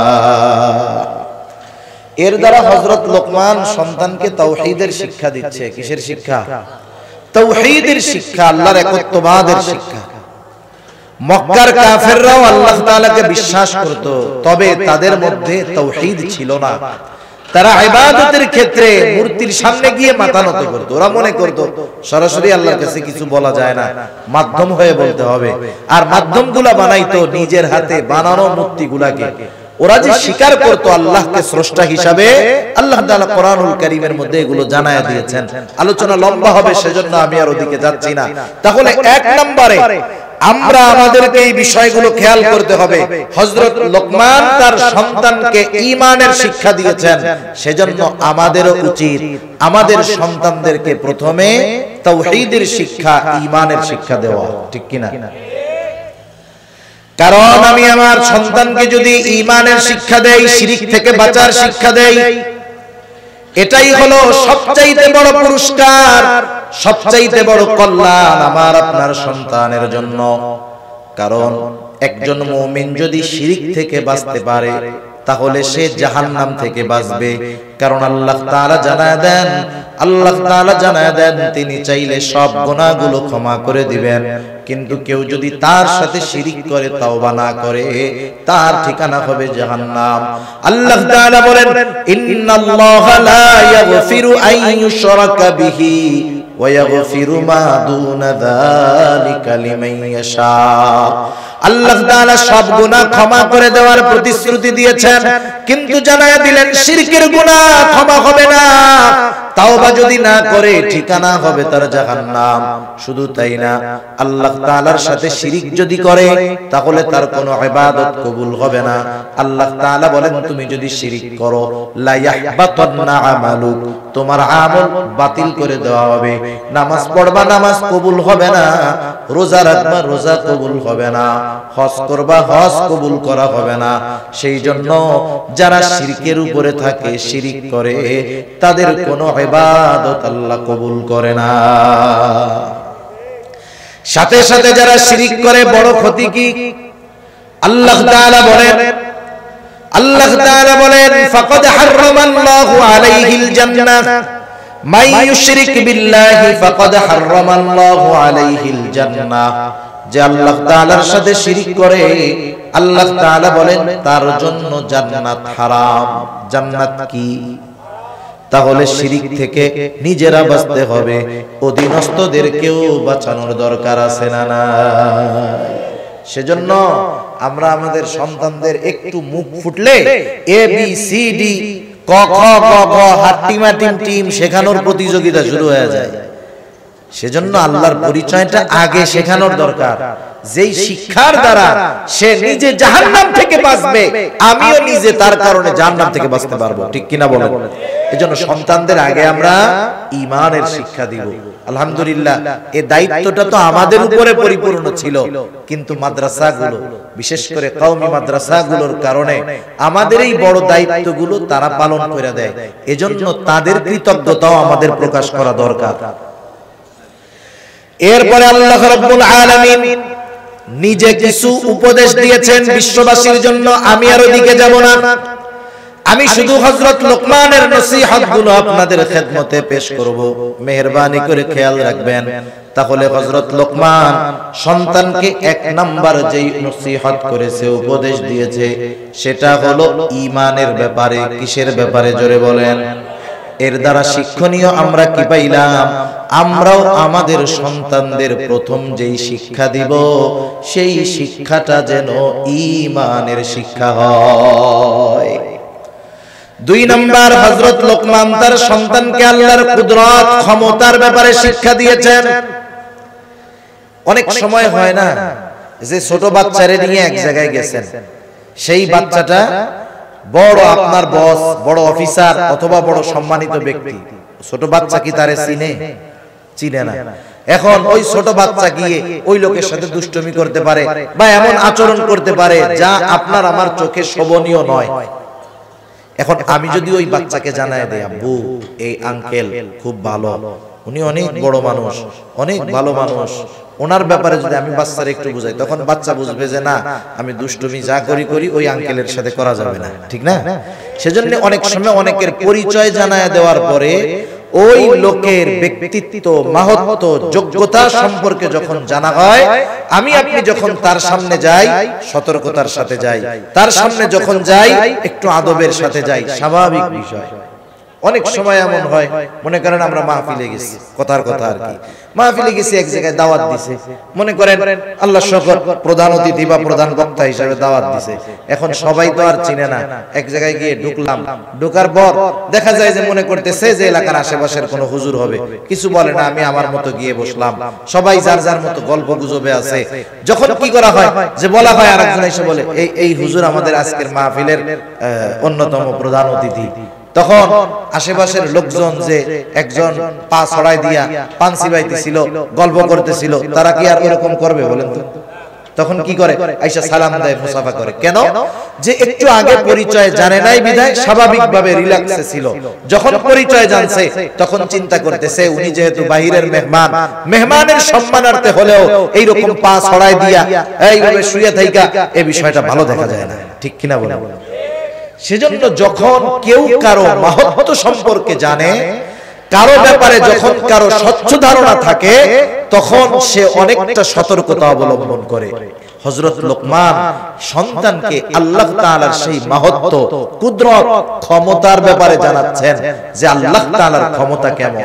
এর দ্বারা হযরত লোকমান সন্তানকে তাওহীদের শিক্ষা দিচ্ছে। কিসের শিক্ষা? তাওহীদের শিক্ষা, আল্লাহর একত্ববাদের শিক্ষা। মক্কার কাফেররাও আল্লাহ তাআলাকে বিশ্বাস করত, তবে তাদের মধ্যে তাওহীদ ছিল না। তারা ইবাদতের ক্ষেত্রে মূর্তির সামনে গিয়ে মাথা নত করত। ওরা মনে করত সরাসরি আল্লাহর কাছে কিছু বলা যায় না, মাধ্যম হয়ে বলতে হবে। আর মাধ্যমগুলা বানাইতো নিজের হাতে বানানো মূর্তিগুলাকে। ওরা যে স্বীকার করত আল্লাহকে স্রষ্টা হিসাবে, আল্লাহ তাআলা কোরআনুল কারীমের মধ্যে এগুলো জানায়া দিয়েছেন। আলোচনা লম্বা হবে, সেজন্য আমি আর ওদিকে যাচ্ছি না। তাহলে এক নম্বরে আমরা আমাদেরকে এই বিষয়গুলো খেয়াল করতে হবে। হযরত লোকমান তার সন্তানকে ঈমানের শিক্ষা দিয়েছেন, সেজন্য আমাদেরও উচিত আমাদের সন্তানদেরকে প্রথমে তাওহীদের শিক্ষা, ঈমানের শিক্ষা দেওয়া, ঠিক কিনা? কারণ আমি আমার সন্তানকে যদি ঈমানের শিক্ষা দেই, শিরক থেকে বাঁচার শিক্ষা দেই, এটাই হলো সবচাইতে বড় পুরস্কার, সবচাইতে বড় কল্যাণ আমার আপনার সন্তানের জন্য। কারণ একজন মুমিন যদি শিরক থেকে বাঁচতে পারে, তাহলে সে জাহান্নাম থেকে বাঁচবে। কারণ আল্লাহ তাআলা জানায় দেন, আল্লাহ তাআলা জানায় দেন তিনি চাইলে সব গুনাহগুলো ক্ষমা করে দিবেন, কিন্তু কেউ যদি তার সাথে শিরক করে, তাওবা না করে, তার ঠিকানা হবে জাহান্নাম। আল্লাহ তাআলা বলেন, ইন্নাল্লাহা লা ইয়াগফিরু আন ইউশরাকা বিহি ওয়া ইয়াগফিরু মা দুনা যালিকা লিমান ইয়াশা। আল্লাহ তাআলা সব গুনাহ ক্ষমা করে দেওয়ার প্রতিশ্রুতি দিয়েছেন, কিন্তু জানায়া দিলেন শিরকের গুনাহ ক্ষমা হবে না। তাওবা যদি না করে ঠিকানা হবে তার জাহান্নাম। শুধু তাই না, আল্লাহ তাআলার সাথে শিরক যদি করে, তাহলে তার কোনো ইবাদত কবুল হবে না। আল্লাহ তাআলা বলেন, তুমি যদি শিরক করো, লা ইয়াহবাতান্না আমালুক, তোমার আমল বাতিল করে দেওয়া হবে। নামাজ পড়বা, নামাজ কবুল হবে না। রোজা রাখবা, রোজা কবুল হবে না। হজ করবা, হজ কবুল করা হবে না। সেই জন্য যারা শিরকের উপরে থাকে, শিরক করে, তাদের কোনো ইবাদত আল্লাহ কবুল করে না। সাথে সাথে যারা শিরক করে বড় ক্ষতি কি? আল্লাহ তাআলা বলেন, আল্লাহ তাআলা বলেন, ফাকাদ হারামাল্লাহু আলাইহিল জান্নাহ মান ইউশরিক বিল্লাহি ফাকাদ হারামাল্লাহু আলাইহিল জান্নাহ। যে আল্লাহ তাআলার সাথে শিরক করে, আল্লাহ তাআলা বলেন তার জন্য জান্নাত হারাম। জান্নাত কি? তাহলে শিরক থেকে নিজেরা বাঁচতে হবে, অধীনস্থদেরকেও বাঁচানোর দরকার আছে না নাই? সেজন্য আমরা আমাদের সন্তানদের একটু মুখ ফুটলে এ বি সি ডি ক খ গ ঘ হাট্টিমা টিম টিম শেখানোর প্রতিযোগিতা শুরু হয়ে যায়। সেজন্য আল্লাহর পরিচয়টা আগে শেখানোর দরকার। যেই শিক্ষার দ্বারা সে নিজে জাহান্নাম থেকে বাঁচবে, আমিও নিজে তার কারণে জাহান্নাম থেকে বাঁচতে পারবো। ঠিক কিনা বলেন? এজন্য সন্তানদের আগে আমরা ঈমানের শিক্ষা দিব। আলহামদুলিল্লাহ, এই দায়িত্বটা তো আমাদের উপরে পরিপূর্ণ ছিল, কিন্তু মাদ্রাসাগুলো, বিশেষ করে কওমি মাদ্রাসাগুলোর কারণে আমাদের এই বড় দায়িত্বগুলো তারা পালন করে দেয়। এজন্য তাদের কৃতজ্ঞতাও আমাদের প্রকাশ করা দরকার। এরপরে আল্লাহ রাব্বুল আলামিন নিজে কিছু উপদেশ দিয়েছেন বিশ্ববাসীর জন্য। আমি আর ওদিকে যাব না, আমি শুধু হযরত লোকমানের নসিহতগুলো আপনাদের খেদমতে পেশ করব। মেহেরবানি করে খেয়াল রাখবেন। তাহলে হযরত লোকমান সন্তানকে এক নাম্বার যেই নসিহত করেছে, উপদেশ দিয়েছে, সেটা হলো ঈমানের ব্যাপারে। কিসের ব্যাপারে? জোরে বলেন। এর দ্বারা শিক্ষণীয় আমরা কি পাইলাম? আমরাও আমাদের সন্তানদের প্রথম যেই শিক্ষা দিব, সেই শিক্ষাটা যেন ঈমানের শিক্ষা হয়। দুই নাম্বার, হযরত লোকমান তার সন্তানকে আল্লাহর কুদরত, ক্ষমতার ব্যাপারে শিক্ষা দিয়েছেন। অনেক সময় হয় না যে ছোট বাচ্চারে নিয়ে এক জায়গায় গেছেন, সেই বাচ্চাটা বড় আপনার বস, বড় অফিসার অথবা বড় সম্মানিত ব্যক্তি, ছোট বাচ্চা কি তারে চিনে? চিনে না। এখন ওই ছোট বাচ্চা গিয়ে ওই লোকের সাথে দুষ্টুমি করতে পারে বা এমন আচরণ করতে পারে যা আপনার আমার চোখে শোভনীয় নয়। এখন আমি যদি ওই বাচ্চাকে জানায় দেই, আব্বু এই আঙ্কেল খুব ভালো, উনি অনেক বড় মানুষ, অনেক ভালো মানুষ, ওনার ব্যাপারে যদি আমি বাচ্চারে একটু বুঝাই, তখন বাচ্চা বুঝবে যে না, আমি দুষ্টুমি যা করি করি ওই আঙ্কেলের সাথে করা যাবে না। ঠিক না? সেজন্য অনেক সময় অনেকের পরিচয় জানায় দেওয়ার পরে ওই লোকের ব্যক্তিত্ব, মাহাত্ম্য, যোগ্যতা সম্পর্কে যখন জানা হয়, আমি আপনি যখন তার সামনে যাই সতর্কতার সাথে যাই, তার সামনে যখন যাই একটু আদবের সাথে যাই, স্বাভাবিক বিষয়। অনেক সময় এমন হয়, মনে করেন আমরা মাহফিলে গেছি, কথার কথা আর কি, মাহফিলে গেছি, এক জায়গায় দাওয়াত দিছে, মনে করেন আল্লাহ শকর প্রধান অতিথি বা প্রধান বক্তা হিসেবে দাওয়াত দিছে। এখন সবাই তো আর চিনে না, এক জায়গায় গিয়ে ঢুকলাম, ঢোকার পর দেখা যায় যে মনে করতেছে যে এলাকার আশেপাশের কোনো হুজুর হবে, কিছু বলে না, আমি আমার মতো গিয়ে বসলাম, সবাই যার যার মতো গল্প গুজবে আছে। যখন কি করা হয় যে বলা হয়, আরেকজন এসে বলে এই এই হুজুর আমাদের আজকের মাহফিলের অন্যতম প্রধান অতিথি, তখন আশেপাশের লোকজন যে একজন পা ছড়াই দিয়া পান চিবাইতেছিল, গল্প করতেছিল, তারা কি আর এরকম করবে বলেন তো? তখন কি করে? আয়েশা সালাম দেয়, মুসাফা করে। কেন? যে একটু আগে পরিচয় জানে নাই বিধায় স্বাভাবিকভাবে রিল্যাক্সে ছিল। যখন পরিচয় জানছে তখন চিন্তা করতেছে উনি যেহেতু বাহিরের মেহমান, মেহমানের সম্মানার্থে হলেও এইরকম পা ছড়াই দিয়া এইভাবে শুয়ে থাইকা এই বিষয়টা ভালো দেখা যায় না। ঠিক কিনা বলেন? সেজন্য যখন কেউ কারো মাহাত্ম্য সম্পর্কে জানে, কারো ব্যাপারে যখন কারো স্বচ্ছ ধারণা থাকে, তখন সে অনেকটা সতর্কতা অবলম্বন করে। হযরত লোকমান সন্তানকে আল্লাহ তাআলার সেই মাহাত্ম্য, কুদরত, ক্ষমতার ব্যাপারে জানাচ্ছেন যে আল্লাহ তাআলার ক্ষমতা কেমন।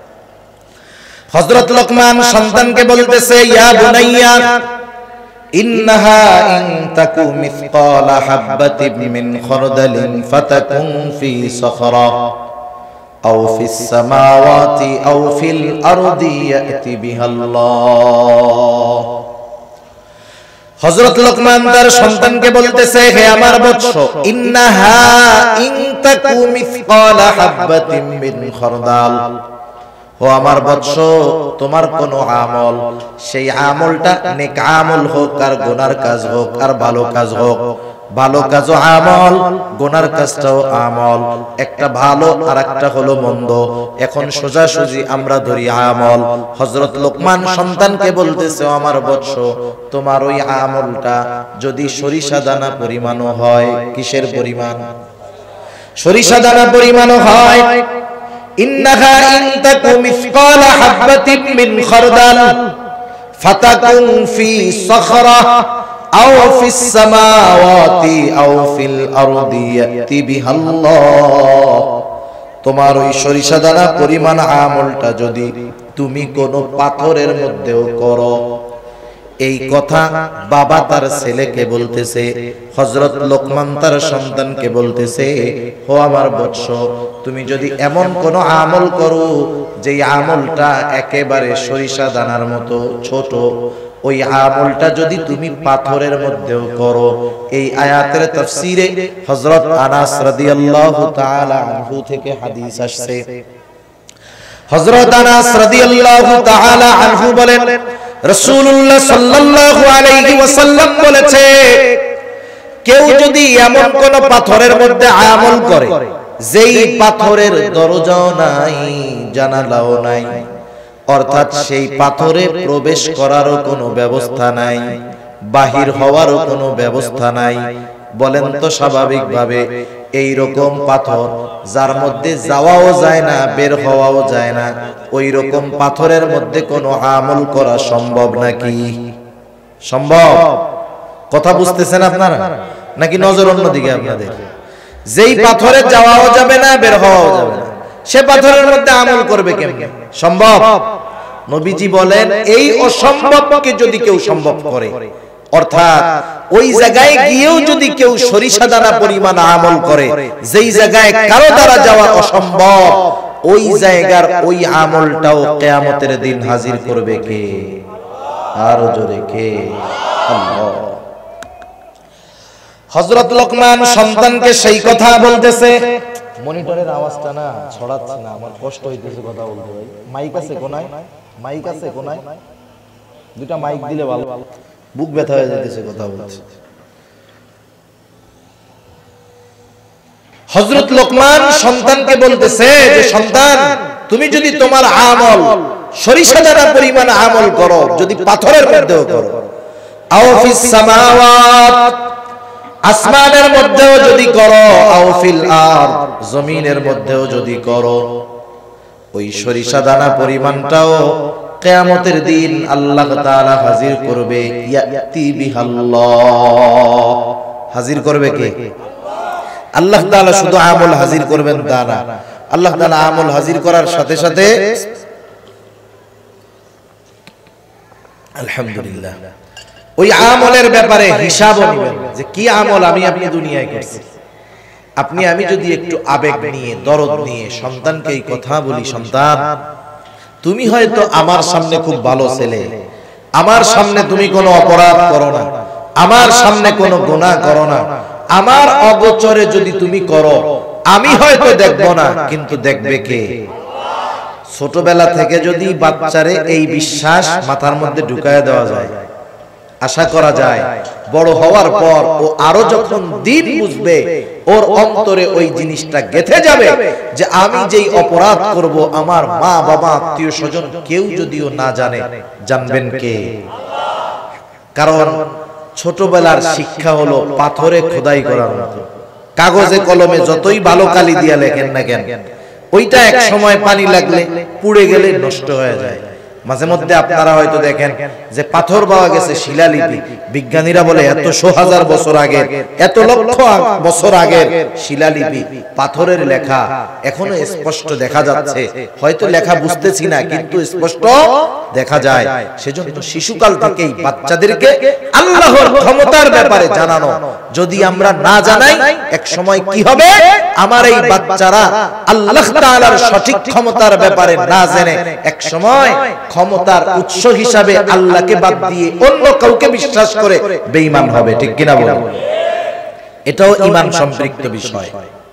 হযরত লোকমান সন্তানকে বলতেছে, ইয়া বুনাইয়া ইন্নাহা ইন তাকু মিসকালা হাববাতিন মিন খারদালিন ফাতাকুন ফি সখরা আও ফিস সামাওয়াতি আও ফিল আরদি ইয়াতি বিহাল্লাহ। হযরত লোকমান তার সন্তানকে বলতেছে, হে আমার বৎস, ইন্নাহা ইন তাকু মিসকালা হাববাতিন মিন খারদাল, ও আমার বৎস, তোমার কোন আমল, সেই আমলটা নেক আমল হোক আর গুনার কাজ হোক আর ভালো কাজ হোক, ভালো কাজও আমল, গুনার কাজটাও আমল, একটা ভালো আর একটা হলো মন্দ। এখন সোজাসুজি আমরা ধরি আমল। হযরত লোকমান সন্তানকে বলতেছে, আমার বৎস, তোমার ওই আমলটা যদি সরিষা দানা পরিমাণও হয়, কিসের পরিমাণ? সরিষা দানা পরিমাণও হয়, ইন্নাহা ইন তাকু মিসকালা হাববাতিন মিন খারদাল ফাতাকুন ফি সখরা আও ফিস সামাওয়াতি আও ফিল আরদি ইয়াতি বিহাল্লাহ। তোমার ওই সরিষা দানা পরিমাণ আমলটা যদি তুমি কোন পাথরের মধ্যেও করো, এই কথা বাবা তার ছেলেকে বলতেছে, হযরত লোকমান তার সন্তানকে বলতেছে, ও আমার বৎস, তুমি যদি এমন কোন আমল করো যেই আমলটা একেবারে সরিষা দানার মতো ছোট, ওই আমলটা যদি তুমি পাথরের মধ্যেও করো। এই আয়াতের তাফসীরে হযরত আনাস রাদিয়াল্লাহু তাআলা আনহু থেকে হাদিস আসছে। হযরত আনাস রাদিয়াল্লাহু তাআলা আনহু বলেন, রাসূলুল্লাহ সাল্লাল্লাহু আলাইহি ওয়াসাল্লাম বলেছে, কেউ যদি এমন কোন পাথরের মধ্যে আমল করে যেই পাথরের দরজাও নাই, জানালাও নাই, অর্থাৎ সেই পাথরে প্রবেশ করারও কোনো ব্যবস্থা নাই, বাহির হওয়ারও কোনো ব্যবস্থা নাই, বলেন তো স্বাভাবিকভাবে এই রকম পাথর যার মধ্যে যাওয়াও যায় না, বের হওয়াও যায় না, ওই রকম পাথরের মধ্যে কোনো আমল করা সম্ভব নাকি? সম্ভব? কথা বুঝতেছেন আপনারা নাকি নজর অন্যদিকে আপনাদের? যেই পাথরে যাওয়াও যাবে না, বের হওয়াও যাবে না, সে পাথরের মধ্যে আমল করবে কেমনে? সম্ভব? নবীজি বলেন, এই অসম্ভবকে যদি কেউ সম্ভব করে, অর্থাৎ ওই জায়গায় গিয়েও যদি কেউ সরিষা দানা পরিমাণ আমল করে যেই জায়গায় কারো দ্বারা যাওয়া অসম্ভব, ওই জায়গার ওই আমলটাও কিয়ামতের দিন হাজির করবে কে? আরো জোরে কে? আল্লাহ। হযরত লোকমান সন্তানকে সেই কথা বলতেছে। মনিটরের আওয়াজটা না ছড়াচ্ছে না, আমার কষ্ট হইতেছে কথা বলতে। ভাই মাইক আছে কোনায়? মাইক আছে কোনায়? দুটা মাইক দিলে ভালো, বুক ব্যথা হয়ে যেতেছে কথা বলতে। হযরত লোকমান সন্তানকে বলতেছে যে, সন্তান, তুমি যদি তোমার আমল সরিষা দানা পরিমাণ আমল করো, যদি পাথরের মধ্যেও করো, আও ফিস সামাওয়াত, আসমানের মধ্যেও যদি করো, আও ফিল আরদ, জমিনের মধ্যেও যদি করো, ওই সরিষা দানা পরিমাণটাও কিয়ামতের দিন আল্লাহ তাআলা হাজির করবে। ইয়াতি বিহাল্লাহ, হাজির করবে কে? আল্লাহ তাআলা। শুধু আমল হাজির করবেন তা না, আল্লাহ তাআলা আমল হাজির করার সাথে সাথে আলহামদুলিল্লাহ ওই আমলের ব্যাপারে হিসাবও নেবেন যে কি আমল আমি আপনি দুনিয়ায় করছি। আপনি আমি যদি একটু আবেগ নিয়ে, দরদ নিয়ে সন্তানকে এই কথা বলি, সন্তান, তুমি হয়তো আমার সামনে খুব ভালো ছেলে, আমার সামনে তুমি কোনো অপরাধ করো না, আমার সামনে কোনো গুনাহ করো না, আমার অগোচরে যদি তুমি করো, আমি হয়তো দেখব না, কিন্তু দেখবে কে? ছোটবেলা থেকে যদি বাচ্চারে এই বিশ্বাস মাথার মধ্যে ঢুকায় দেওয়া যায়, আশা করা যায় বড় হওয়ার পর ও আরো যখন দিন বুঝবে, ওর অন্তরে ওই জিনিসটা গেঁথে যাবে যে আমি যেই অপরাধ করব, আমার মা বাবা আত্মীয় স্বজন কেউ যদিও না জানে, জানবেন কে? কারণ ছোটবেলার শিক্ষা হলো পাথরে খোদাই করার মতো। কাগজে কলমে যতই ভালো কালি দিয়া লেখেন না কেন, ওইটা এক সময় পানি লাগলে পুড়ে গেলে নষ্ট হয়ে যায়। মাঝে মধ্যে আপনারা হয়তো দেখেন যে পাথর পাওয়া গেছে, শিলালিপি, বিজ্ঞানীরা বলে এতশো হাজার বছর আগে, এত লক্ষ বছর আগের শিলালিপি, পাথরের লেখা এখনো স্পষ্ট দেখা যাচ্ছে। হয়তো লেখা বুঝতেছি না, কিন্তু স্পষ্ট দেখা যায়। সেজন্য শিশুকাল থেকেই বাচ্চাদেরকে আল্লাহর ক্ষমতার ব্যাপারে জানানো। যদি আমরা না জানাই, এক সময় কি হবে, আমার এই বাচ্চারা আল্লাহ তাআলার সঠিক ক্ষমতার ব্যাপারে না জেনে এক সময় ক্ষমতার উৎস হিসাবে আল্লাহকে বাদ দিয়ে অন্য কাউকে বিশ্বাস করে বেঈমান হবে। ঠিক কিনা বলেন? এটাও ঈমান সম্পৃক্ত বিষয়।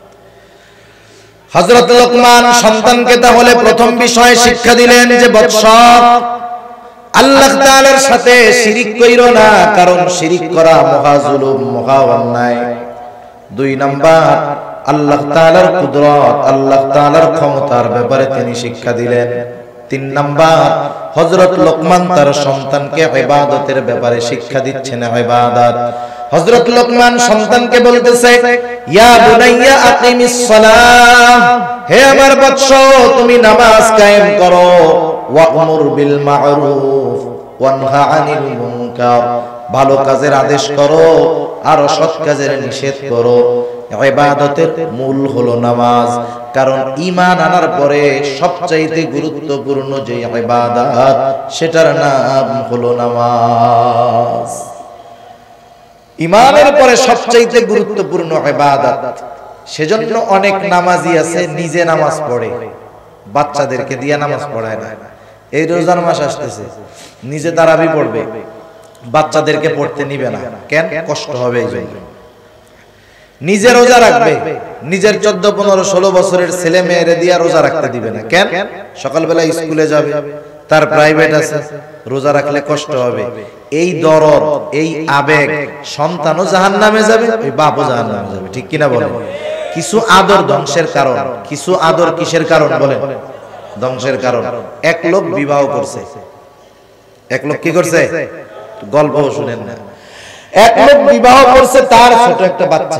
হযরত লোকমান সন্তানকে তাহলে প্রথম বিষয় শিক্ষা দিলেন যে, বৎস, আল্লাহ তাআলার সাথে শিরিক কইরো না, কারণ শিরিক করা মহা জুলুম, মহা অন্যায়। দুই নাম্বার, আল্লাহ তাআলার কুদরত, আল্লাহ তাআলার ক্ষমতার ব্যাপারে তিনি শিক্ষা দিলেন। তিন নাম্বার, হযরত লোকমান তার সন্তানকে ইবাদতের ব্যাপারে শিক্ষা দিচ্ছেন, ইবাদত। হযরত লোকমান সন্তানকে বলতেছে, ইয়া বুনাইয়া আকিমিস সালাহ, হে আমার বৎস, তুমি নামাজ কায়েম করো, ওয়া'মুর বিল মা'রুফ ওয়ানহা আনিল মুনকার, ভালো কাজের আদেশ করো আর অসৎ কাজের নিষেধ করো। ইবাদতের মূল হলো নামাজ। কারণ ঈমান আনার পরে সবচাইতে গুরুত্বপূর্ণ যে ইবাদত সেটার নাম হলো নামাজ। ঈমানের পরে সবচাইতে গুরুত্বপূর্ণ ইবাদত। সেজন্য অনেক নামাজি আছে নিজে নামাজ পড়ে, বাচ্চাদেরকে দিয়ে নামাজ পড়ায় না। এই রোজার মাস আসতেছে, নিজে তারাবি পড়বে, বাচ্চাদেরকে পড়তে নিবে না। কেন? কষ্ট হবে এই জন্য। নিজে রোজা রাখবে, নিজের চোদ্দ পনেরো ষোলো বছরের ছেলে মেয়েরে দিয়ে রোজা রাখতে দিবে না। কেন? সকালবেলা স্কুলে যাবে, তার প্রাইভেট আছে, রোজা রাখলে কষ্ট হবে। এই দরদ, এই আবেগ, সন্তানও জাহান্নামে যাবে, ওই বাপও জাহান্নামে যাবে। ঠিক কিনা বলেন? কিছু আদর ধ্বংসের কারণ, কিছু আদর কিসের কারণ বলেন? ধ্বংসের কারণ। এক লোক বিবাহ করছে, এক লোক কি করছে? গল্প শুনেন না। এক লোক বিবাহ করছে, তার ছোট একটা বাচ্চা,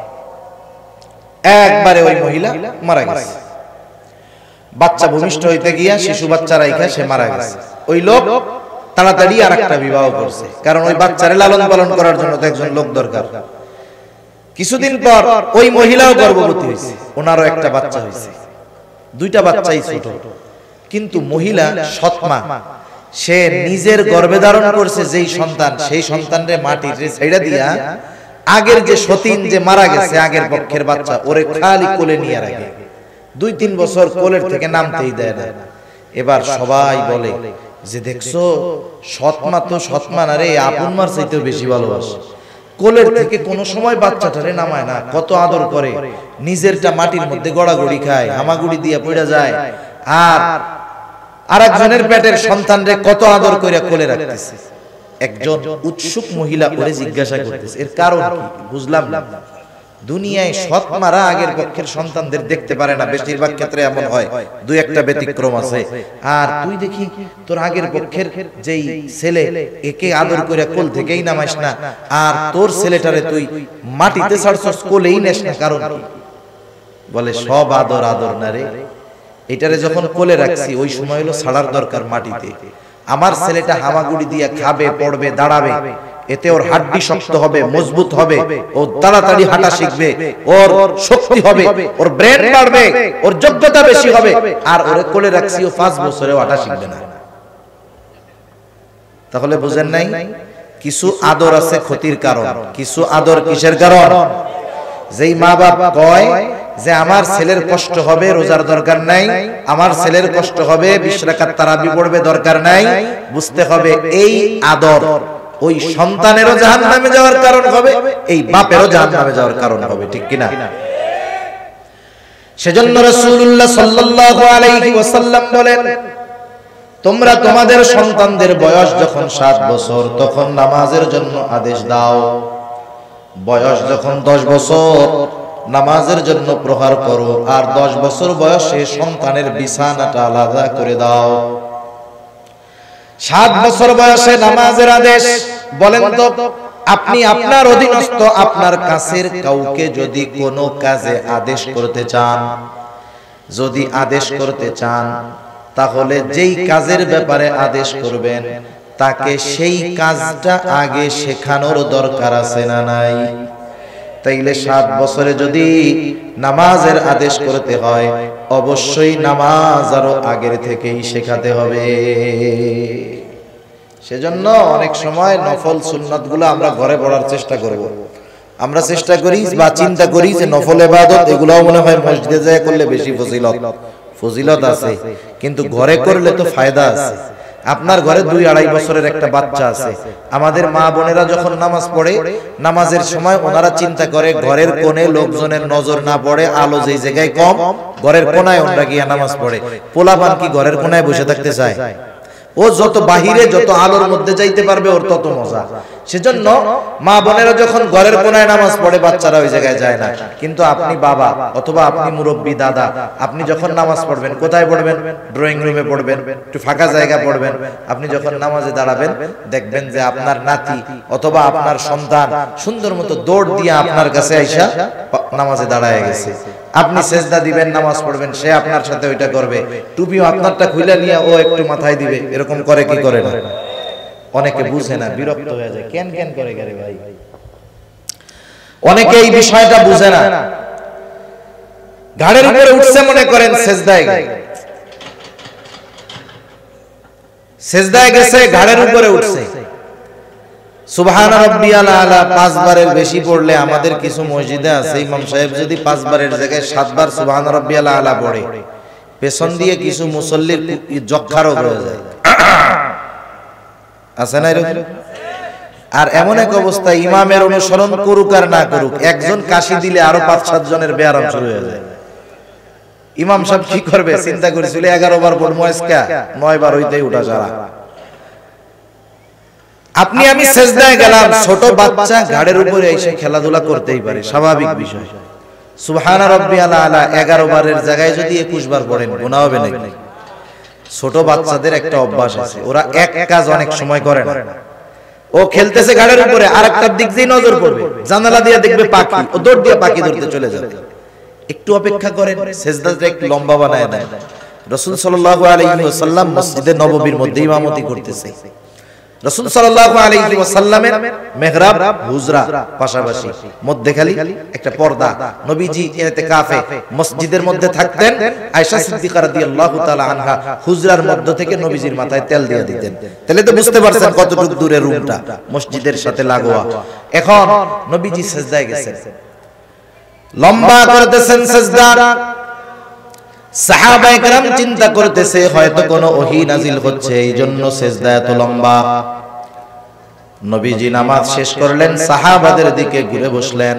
একবারে ওই মহিলা মারা গেছে। বাচ্চা ভূমিষ্ঠ হইতে গিয়া শিশু বাচ্চা রাইখা সে মারা গেছে। ওই লোক তাড়াতাড়ি আর একটা বিবাহ করছে, কারণ ওই বাচ্চারে লালন পালন করার জন্য তো একজন লোক দরকার। কিছুদিন পর ওই মহিলাও গর্ভবতী হয়েছে, ওনারও একটা বাচ্চা হয়েছে। দুইটা বাচ্চাই ছোট, কিন্তু মহিলা সৎমা, সে নিজের গর্ভে ধারণ করছে যেই সন্তান, সেই সন্তানরে মাটির ছেড়ে দিয়া আগের যে সতীন যে মারা গেছে, আগের পক্ষের বাচ্চা, ওরে খালি কোলে নিয়ে রাখে। দুই তিন বছর কোলের থেকে নামতেই দেয় না। এবার সবাই বলে যে দেখছো, সৎমা তো সৎমা না রে, আপন মার চাইতেও বেশি ভালোবাসে। কোলের থেকে কোনো সময় বাচ্চাটারে নামায় না, কত আদর করে, নিজেরটা মাটির মধ্যে গড়াগড়ি খায়, হামাগুড়ি দিয়ে পড়ে যায়, আর আরেকজনের পেটের সন্তানরে কত আদর করে কোলে রাখতেছে। একজন উৎসুক মহিলা করে জিজ্ঞাসা করতেছে, এর কারণ কি? বুঝলাম না। দুনিয়ায় সৎমারা আগের পক্ষের সন্তানদের দেখতে পারে না, বেশিরভাগ ক্ষেত্রে এমন হয়, দুই একটা ব্যতিক্রম আছে। আর তুই দেখি তোর আগের পক্ষের যেই ছেলে, একে আদর করে কোল থেকেই নামাইস না, আর তোর ছেলেটারে তুই মাটিতে ছাড়ছস, কোলেই নেস না, কারণ কি? বলে সব আদর আদর না রে, এটারে যখন কোলে রাখছি ওই সময় হলো ছাড়ার দরকার মাটিতে। আমার ছেলেটা হামাগুড়ি দিয়ে খাবে, পড়বে, দাঁড়াবে, এতে ওর হাড্ডি শক্ত হবে, মজবুত হবে, ও তাড়াতাড়ি হাঁটা শিখবে, ওর শক্তি হবে, ওর ব্রেন বাড়বে, ওর যোগ্যতা বেশি হবে। আর ওরে কোলে রাখছি, ও পাঁচ বছরে হাঁটা শিখবে না। তাহলে বুঝেন নাই? কিছু আদর আছে ক্ষতির কারণ, কিছু আদর কিসের কারণ? যেই মা বাপ কয় যে আমার ছেলের কষ্ট হবে, রোজার দরকার নাই, আমার ছেলের কষ্ট হবে, বিশ রাকাত তারাবি পড়বে, দরকার নাই, বুঝতে হবে এই আদর ওই সন্তানেরও জাহান্নামে যাওয়ার কারণ হবে, এই বাপেরও জাহান্নামে যাওয়ার কারণ হবে। ঠিক কিনা? সেজন্য রাসূলুল্লাহ সাল্লাল্লাহু আলাইহি ওয়াসাল্লাম বলেন, তোমরা তোমাদের সন্তানদের বয়স যখন সাত বছর তখন নামাজের জন্য আদেশ দাও, বয়স যখন দশ বছর নামাজের জন্য প্রহার করো, আর দশ বছর বয়সে সন্তানের বিছানাটা আলাদা করে দাও। সাত বছর বয়সে নামাজের আদেশ। বলেন তো, আপনি আপনার অধীনস্থ আপনার কাছের কাউকে যদি কোনো কাজে আদেশ করতে চান, যদি আদেশ করতে চান, তাহলে যেই কাজের ব্যাপারে আদেশ করবেন তাকে সেই কাজটা আগে শেখানোর দরকার আছে না নাই? তাইলে সাত বছরে যদি নামাজের আদেশ করতে হয়, অবশ্যই নামাজ আরো আগের থেকেই শেখাতে হবে। সেজন্য অনেক সময় নফল সুন্নাতগুলো আমরা ঘরে পড়ার চেষ্টা করব। আমরা চেষ্টা করি বা চিন্তা করি যে নফল ইবাদত এগুলোও মনে হয় মসজিদে যায় করলে বেশি ফজিলত, ফজিলত আছে, কিন্তু ঘরে করলে তো ফায়দা আছে। আপনার ঘরে দুই আড়াই বছরের একটা বাচ্চা আছে, আমাদের মা বোনেরা যখন নামাজ পড়ে, নামাজের সময় ওনারা চিন্তা করে ঘরের কোণে লোকজনের নজর না পড়ে, আলো যেই জায়গায় কম, ঘরের কোণায় ওনারা গিয়ে নামাজ পড়ে। পোলাপান কি ঘরের কোণায় বসে থাকতে চায়? ও যত বাহিরে, যত আলোর মধ্যে যাইতে পারবে ওর তত মজা। সেজন্য মা বোনেরা যখন ঘরের কোণায় নামাজ পড়ে, বাচ্চারা ওই জায়গায় যায় না। কিন্তু আপনি বাবা অথবা আপনি মুরব্বী দাদা, আপনি যখন নামাজ পড়বেন কোথায় পড়বেন? ড্রয়িং রুমে পড়বেন, একটু ফাঁকা জায়গা পড়বেন। আপনি যখন নামাজে দাঁড়াবেন দেখবেন যে আপনার নাতি অথবা আপনার সন্তান সুন্দর মতো দৌড় দিয়ে আপনার কাছে আইসা নামাজে দাঁড়ায় গেছে। আপনি সেজদা দিবেন, নামাজ পড়বেন, সে আপনার সাথে ওইটা করবে। টুপিও আপনারটা খুলে নিয়ে ও একটু মাথায় দিবে। এরকম করে কি করে না? অনেকে বুঝে না, বিরক্ত হয়ে যায়, কেন কেন করে গেলে ভাই। অনেকে এই বিষয়টা বুঝে না, ঘাড়ের উপরে উঠছে মনে করেন সেজদায়, সেজদায় গেছে ঘাড়ের উপরে উঠছে, সুবহান রাব্বিয়াল আলা পাঁচবারের বেশি পড়লে আমাদের কিছু মসজিদে আছে ইমাম সাহেব যদি পাঁচবারের জায়গায় সাতবার সুবহান রাব্বিয়াল আলা পড়ে, পেছন দিয়ে কিছু মুসল্লির যক্ষা রোগ হয়ে যায়, আছে না এরকম? আর এমন এক অবস্থা ইমামের অনুসরণ করুক আর না করুক, একজন কাশি দিলে আরো পাঁচ সাত জনের ব্যায়াম শুরু হয়ে যায়। ইমাম সাহেব কি করবে চিন্তা করেছিল, এগারো বার পড়বো আজকে, নয় বার হইতেই উঠা যারা। আপনি আমি সেজদায় গেলাম, ছোট বাচ্চা ঘাড়ের উপরে এসে খেলাধুলা করতেই পারে, স্বাভাবিক বিষয়। সুবহান রাব্বিয়াল আলা এগারো বারের জায়গায় যদি একুশ বার পড়েন গুনাহ হবে নাকি? ছোট বাচ্চাদের একটা অভ্যাস আছে, ওরা এক কাজ অনেক সময় করে না। ও খেলতেছে ঘাড়ের উপরে, আরেকটার দিক দিয়ে নজর পড়বে, জানালা দিয়ে দেখবে পাখি, ও দৌড় দিয়ে পাখি ধরতে চলে যাবে। একটু অপেক্ষা করেন, সেজদাটা একটু লম্বা বানায় দেন। রাসূল সাল্লাল্লাহু আলাইহি ওয়াসাল্লাম মসজিদে নববীর মধ্যে ইমামতি করতেছে। রাসূল সাল্লাল্লাহু আলাইহি ওয়াসাল্লামের মিহরাব হুজরা পাশাপাশি, মধ্যে খালি একটা পর্দা। নবীজি ইতিকাফে মসজিদের মধ্যে থাকতেন। আয়েশা সিদ্দিকা রাদিয়াল্লাহু তাআলা আনহা হুজরার মধ্য থেকে নবীজির মাথায় তেল দিয়ে দিতেন। তাহলে তো বুঝতে পারছেন কতটুকু দূরে রুমটা মসজিদের সাথে লাগোয়া। এখন নবীজি সিজদায় গেছেন, লম্বা করতেছেন সিজদা। সাহাবায়ে কেরাম চিন্তা করতেছে হয়তো কোনো ওহী নাজিল হচ্ছে, এইজন্য সিজদা এত লম্বা। নবীজি নামাজ শেষ করলেন, সাহাবাদের দিকে ঘুরে বসলেন।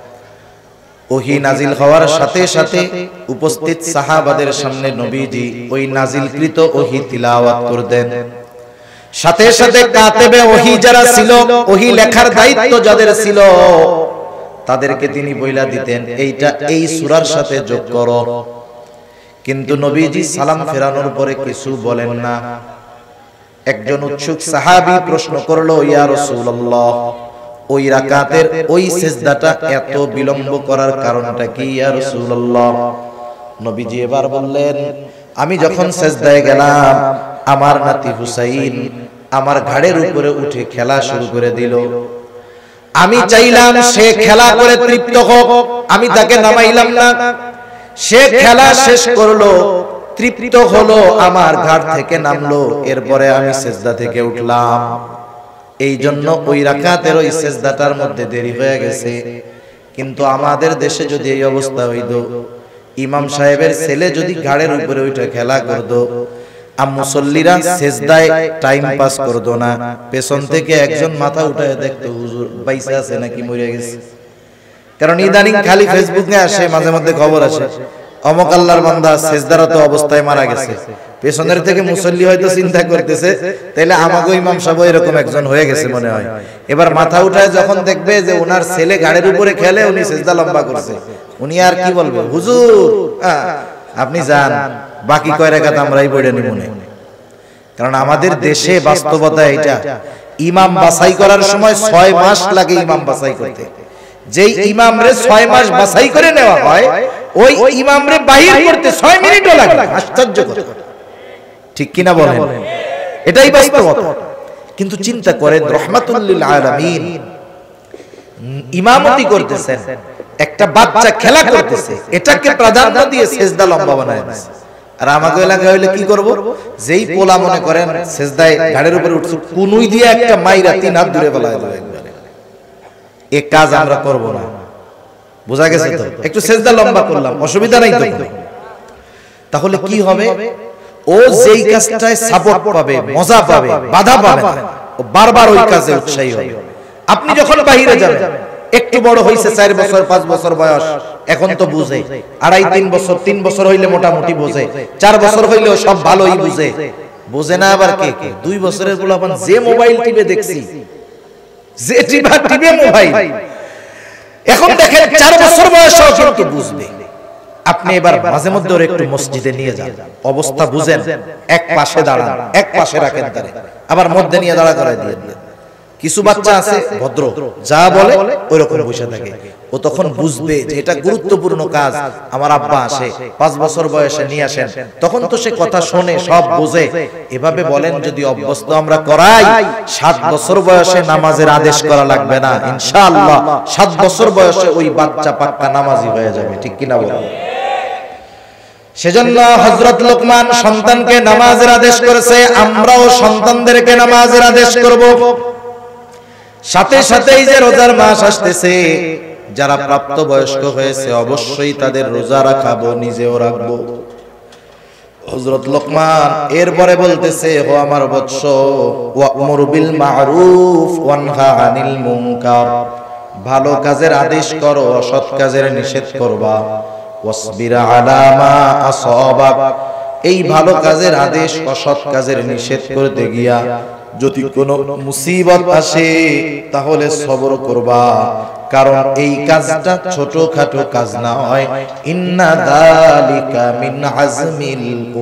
ওহী নাজিল হওয়ার সাথে সাথে উপস্থিত সাহাবাদের সামনে নবীজি ওই নাজিলকৃত ওহী তিলাওয়াত করতেন। সাথে সাথে কাতেবে ওহী যারা ছিল, ওহী লেখার দায়িত্ব যাদের ছিল, তাদেরকে তিনি বইলা দিতেন এইটা এই সূরার সাথে যোগ করো। কিন্তু নবীজি সালাম ফেরানোর পরে কিছু বলেন না। একজন উৎসুক সাহাবী প্রশ্ন করলো, ইয়া রাসূলুল্লাহ, ওই রাকাতের ওই সিজদাটা এত বিলম্ব করার কারণটা কি ইয়া রাসূলুল্লাহ? নবীজি এবার বললেন, আমি যখন সিজদায় গেলাম, আমার নাতি হুসাইন আমার ঘাড়ের উপরে উঠে খেলা শুরু করে দিল। আমি চাইলাম সে খেলা করে তৃপ্ত হোক, আমি তাকে নামাইলাম না। সে খেলা শেষ করলো, তৃপ্ত হলো, আমার ঘাড় থেকে নামলো, এরপরে আমি সিজদা থেকে উঠলাম। এই জন্য ওই রাকাতের ওই সিজদাটার মধ্যে দেরি হয়ে গেছে। কিন্তু আমাদের দেশে যদি এই অবস্থা হইতো, ইমাম সাহেবের ছেলে যদি ঘাড়ের উপরে ওইটা খেলা করতো, আর মুসল্লিরা সিজদায় টাইম পাস করতো না, পেছন থেকে একজন মাথা উঠায় দেখতো হুজুর বাইসে আছে নাকি মরে গেছে। কারণ ইদানিং খালি ফেসবুকে আসে, মাঝে মধ্যে খবর আসে অমক আল্লাহর বান্দা সিজদারত অবস্থায় মারা গেছে। পেছনের থেকে মুসল্লি হয়তো চিন্তা করতেছে তাইলে আমাগো ইমাম সাহেব এরকম একজন হয়ে গেছে মনে হয়। এবার মাথা উঠায় যখন দেখবে যে ওনার ছেলে ঘাড়ের উপরে খেলে, উনি সিজদা লম্বা করছে, উনি আর কি বলবে, হুজুর আপনি যান, বাকি কয় রাকাত আমরাই পড়ে নিব না। কারণ আমাদের দেশে বাস্তবতা এটা, ইমাম বাছাই করার সময় ছয় মাস লাগে ইমাম বাছাই করতে। যেই ইমামরে ছয় মাস বাছাই করে নেওয়া হয়, ওই ইমামরে বাহির করতে ছয় মিনিটও লাগে। আশ্চর্য কথা, ঠিক কিনা বলেন? এটাই বাস্তবতা। কিন্তু চিন্তা করেন, রাহমাতুল লিল আলামিন ইমামতি করতেছেন, একটা বাচ্চা খেলা করতেছে, এটাকে প্রাধান্য দিয়ে সিজদা লম্বা বানায় দিয়েছে। আর আমাদের এলাকায় হইলে কি করব, যেই পোলা মনে করেন সিজদায় ঘাড়ের উপরে উঠছে, কুনুই দিয়ে একটা মাইরা তিন হাত দূরে ফেলায় দেবে। এই কাজ আমরা করব না, বোঝা গেছে তো? একটু সিজদা লম্বা করলাম, অসুবিধা নাই তো। তাহলে কি হবে, ও যেই কাজটায় সাপোর্ট পাবে, মজা পাবে, বাধা পাবে না, ও বারবার ওই কাজে উৎসাহী হবে। আপনি যখন বাহিরে যাবেন, একটু বড় হইছে, চার বছর পাঁচ বছর বয়স, এখন তো বুঝে, আড়াই তিন বছর তিন বছর হইলে মোটামুটি বোঝে, চার বছর হইলেও সব ভালোই বুঝে। বোঝে না আবার কে কে? দুই বছরের পোলাপান যে মোবাইল টিপে দেখছি, যে টিপা টিপে মোবাইল, এখন দেখেন চার বছর বয়সেও কিন্তু বুঝবে। আপনি এবার মাঝে মধ্যে ওর একটু মসজিদে নিয়ে যান, অবস্থা বুঝেন, এক পাশে দাঁড়ান, এক পাশে রাখেন তারে, আবার মধ্যে নিয়ে দাঁড়া করায় দিয়ে দেন। কিছু বাচ্চা আছে ভদ্র, যা বলে ওই রকম বসে থাকে। ও তখন বুঝবে যে এটা গুরুত্বপূর্ণ কাজ, আমার আব্বা আসে পাঁচ বছর বয়সে নিয়ে আসেন, তখন তো সে কথা শোনে, সব বোঝে। এভাবে বলেন যদি অভ্যস্ত আমরা করাই, সাত বছর বয়সে নামাজের আদেশ করা লাগবে না ইনশাআল্লাহ। সাত বছর বয়সে ওই বাচ্চা পাক্কা নামাজি হয়ে যাবে, ঠিক কিনা বলেন? সেজন্য হযরত লোকমান সন্তানকে নামাজের আদেশ করেছে, আমরাও সন্তানদেরকে নামাজের আদেশ করব। সাথে সাথেই যে রোজার মাস আসতেছে, যারা প্রাপ্তবয়স্ক হয়েছে অবশ্যই তাদের রোজা রাখাবো, নিজেও রাখবো। হযরত লোকমান এরপরে বলতেছে, ও আমার বৎস, ওয়া'মুর বিল মা'রুফ ওয়ানহা আনিল মুনকার, ভালো কাজের আদেশ করো, অসৎ কাজের নিষেধ করবা। ওয়াসবির আলা মা আসাবাক, এই ভালো কাজের আদেশ অসৎ কাজের নিষেধ করতে গিয়া যদি কোনো মুসিবত আসে তাহলে সবর করবা, কারণ এই কাজটা ছোটখাটো কাজ না হয়। ইন্না যালিকা মিন আজমিল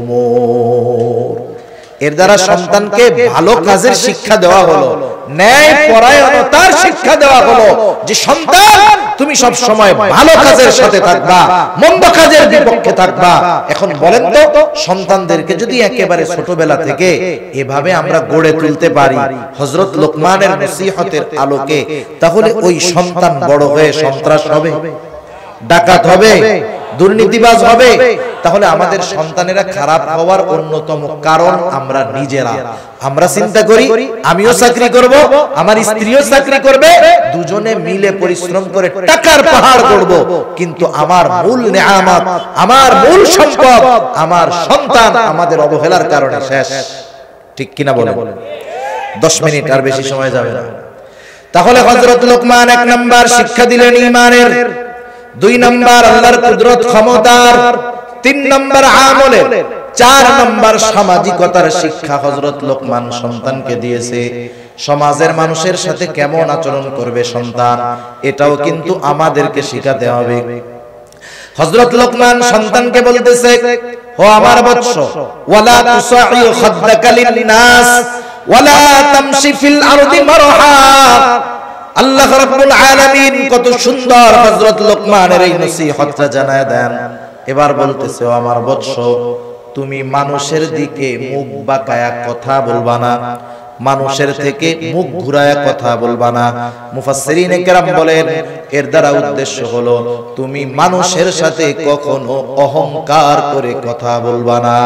উমুর, এর দ্বারা সন্তানকে ভালো কাজের শিক্ষা দেওয়া হলো, ন্যায় পরায়ণতার শিক্ষা দেওয়া হলো, যে সন্তান তুমি সব সময় ভালো কাজের সাথে থাকবা, মন্দ কাজের বিপক্ষে থাকবা। এখন বলেন তো, সন্তানদেরকে যদি একেবারে ছোটবেলা থেকে এভাবে আমরা গড়ে তুলতে পারি হযরত লোকমানের নসিহতের আলোকে, তাহলে ওই সন্তান বড় হয়ে সন্ত্রাস হবে, ডাকাত হবে, দুর্নীতিবাজ হবে। তাহলে আমাদের সন্তানেরা খারাপ হওয়ার অন্যতম কারণ আমরা নিজেরা। আমরা চিন্তা করি আমিও চাকরি করব, আমার স্ত্রীও চাকরি করবে, দুজনে মিলে পরিশ্রম করে টাকার পাহাড় গড়ব, কিন্তু আমার মূল নেয়ামত, আমার মূল সম্পদ আমার সন্তান আমাদের অবহেলার কারণে শেষ, ঠিক কিনা বলেন? দশ মিনিট আর বেশি সময় যাবে না। তাহলে হযরত লোকমান এক নাম্বার শিক্ষা দিলেন ঈমানের, দুই নাম্বার আল্লাহর কুদরত ক্ষমতার, তিন নাম্বার আমলের, চার নাম্বার সামাজিকতার শিক্ষা হযরত লোকমান সন্তানকে দিয়েছে। সমাজের মানুষের সাথে কেমন আচরণ করবে সন্তান, এটাও কিন্তু আমাদেরকে শিখাতে হবে। হযরত লোকমান সন্তানকে বলতেছে, ও আমার বৎস, ওয়ালা তুসাইউ খাদ্দাকা লিন-নাস ওয়ালা তামশি ফিল আরদি মারহা। আল্লাহ রাব্বুল আলামিন কত সুন্দর হযরত লোকমানের এই নসিহতটা জানায় দেন। এবার বলতেছে, ও আমার বৎস, তুমি মানুষের দিকে মুখ বাঁকায়া কথা বলবা না, মানুষের থেকে মুখ ঘুরায়া কথা বলবা না। মুফাসসিরিনে কেরাম বলেন এর দ্বারা উদ্দেশ্য হলো তুমি মানুষের সাথে কখনো অহংকার করে কথা বলবা না।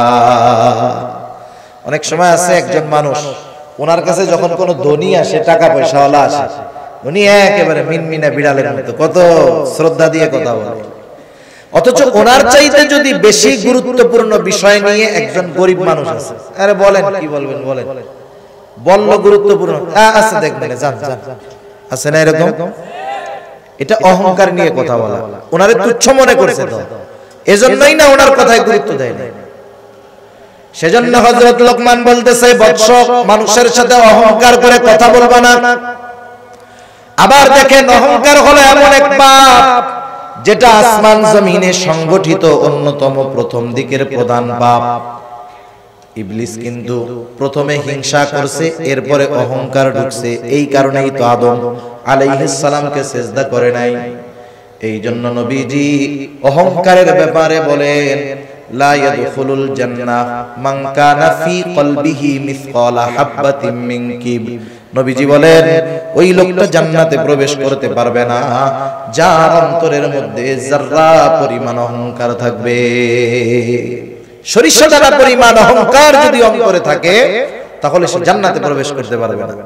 অনেক সময় আছে একজন মানুষ, ওনার কাছে যখন কোনো ধনী আসে, টাকা পয়সাওয়ালা আসে, উনি একেবারে মিনমিনা বিড়ালের মতো কত শ্রদ্ধা দিয়ে কথা বলে, অথচ ওনার চাইতে যদি বেশি গুরুত্বপূর্ণ বিষয় নিয়ে একজন গরিব মানুষ আছে, আরে বলেন কি বলবেন বলেন, বলল গুরুত্বপূর্ণ আছে দেখবেন, যান যান, আছে না এরকম? এটা অহংকার নিয়ে কথা বলা, ওনারে তুচ্ছ মনে করছে, তো এজন্যই না ওনার কথায় গুরুত্ব দেয় না। সেজন্য হযরত লোকমান বলতেছে, বৎস, মানুষের সাথে অহংকার করে কথা বলবা না। আবার দেখেন, অহংকার হলো এমন এক পাপ যেটা আসমান জমিনে সংগঠিত অন্যতম প্রথম দিকের প্রধান পাপ। ইবলিস কিন্তু প্রথমে হিংসা করছে, এরপরে অহংকার ঢুকছে, এই কারণেই তো আদম আলাইহিস সালামকে সিজদা করে নাই। এই জন্য নবীজি অহংকারের ব্যাপারে বলেন, লা ইয়াদখুলুল জান্নাহ মান কানা ফি কলবিহি মিসকালা হাববাতিন মিন কিব। নবীজি বলেন ওই লোকটা জান্নাতে প্রবেশ করতে পারবে না যার অন্তরের মধ্যে যাররা পরিমাণ অহংকার থাকবে। সরিষা দানা পরিমাণ অহংকার যদি অন্তরে থাকে তাহলে সে জান্নাতে প্রবেশ করতে পারবে না।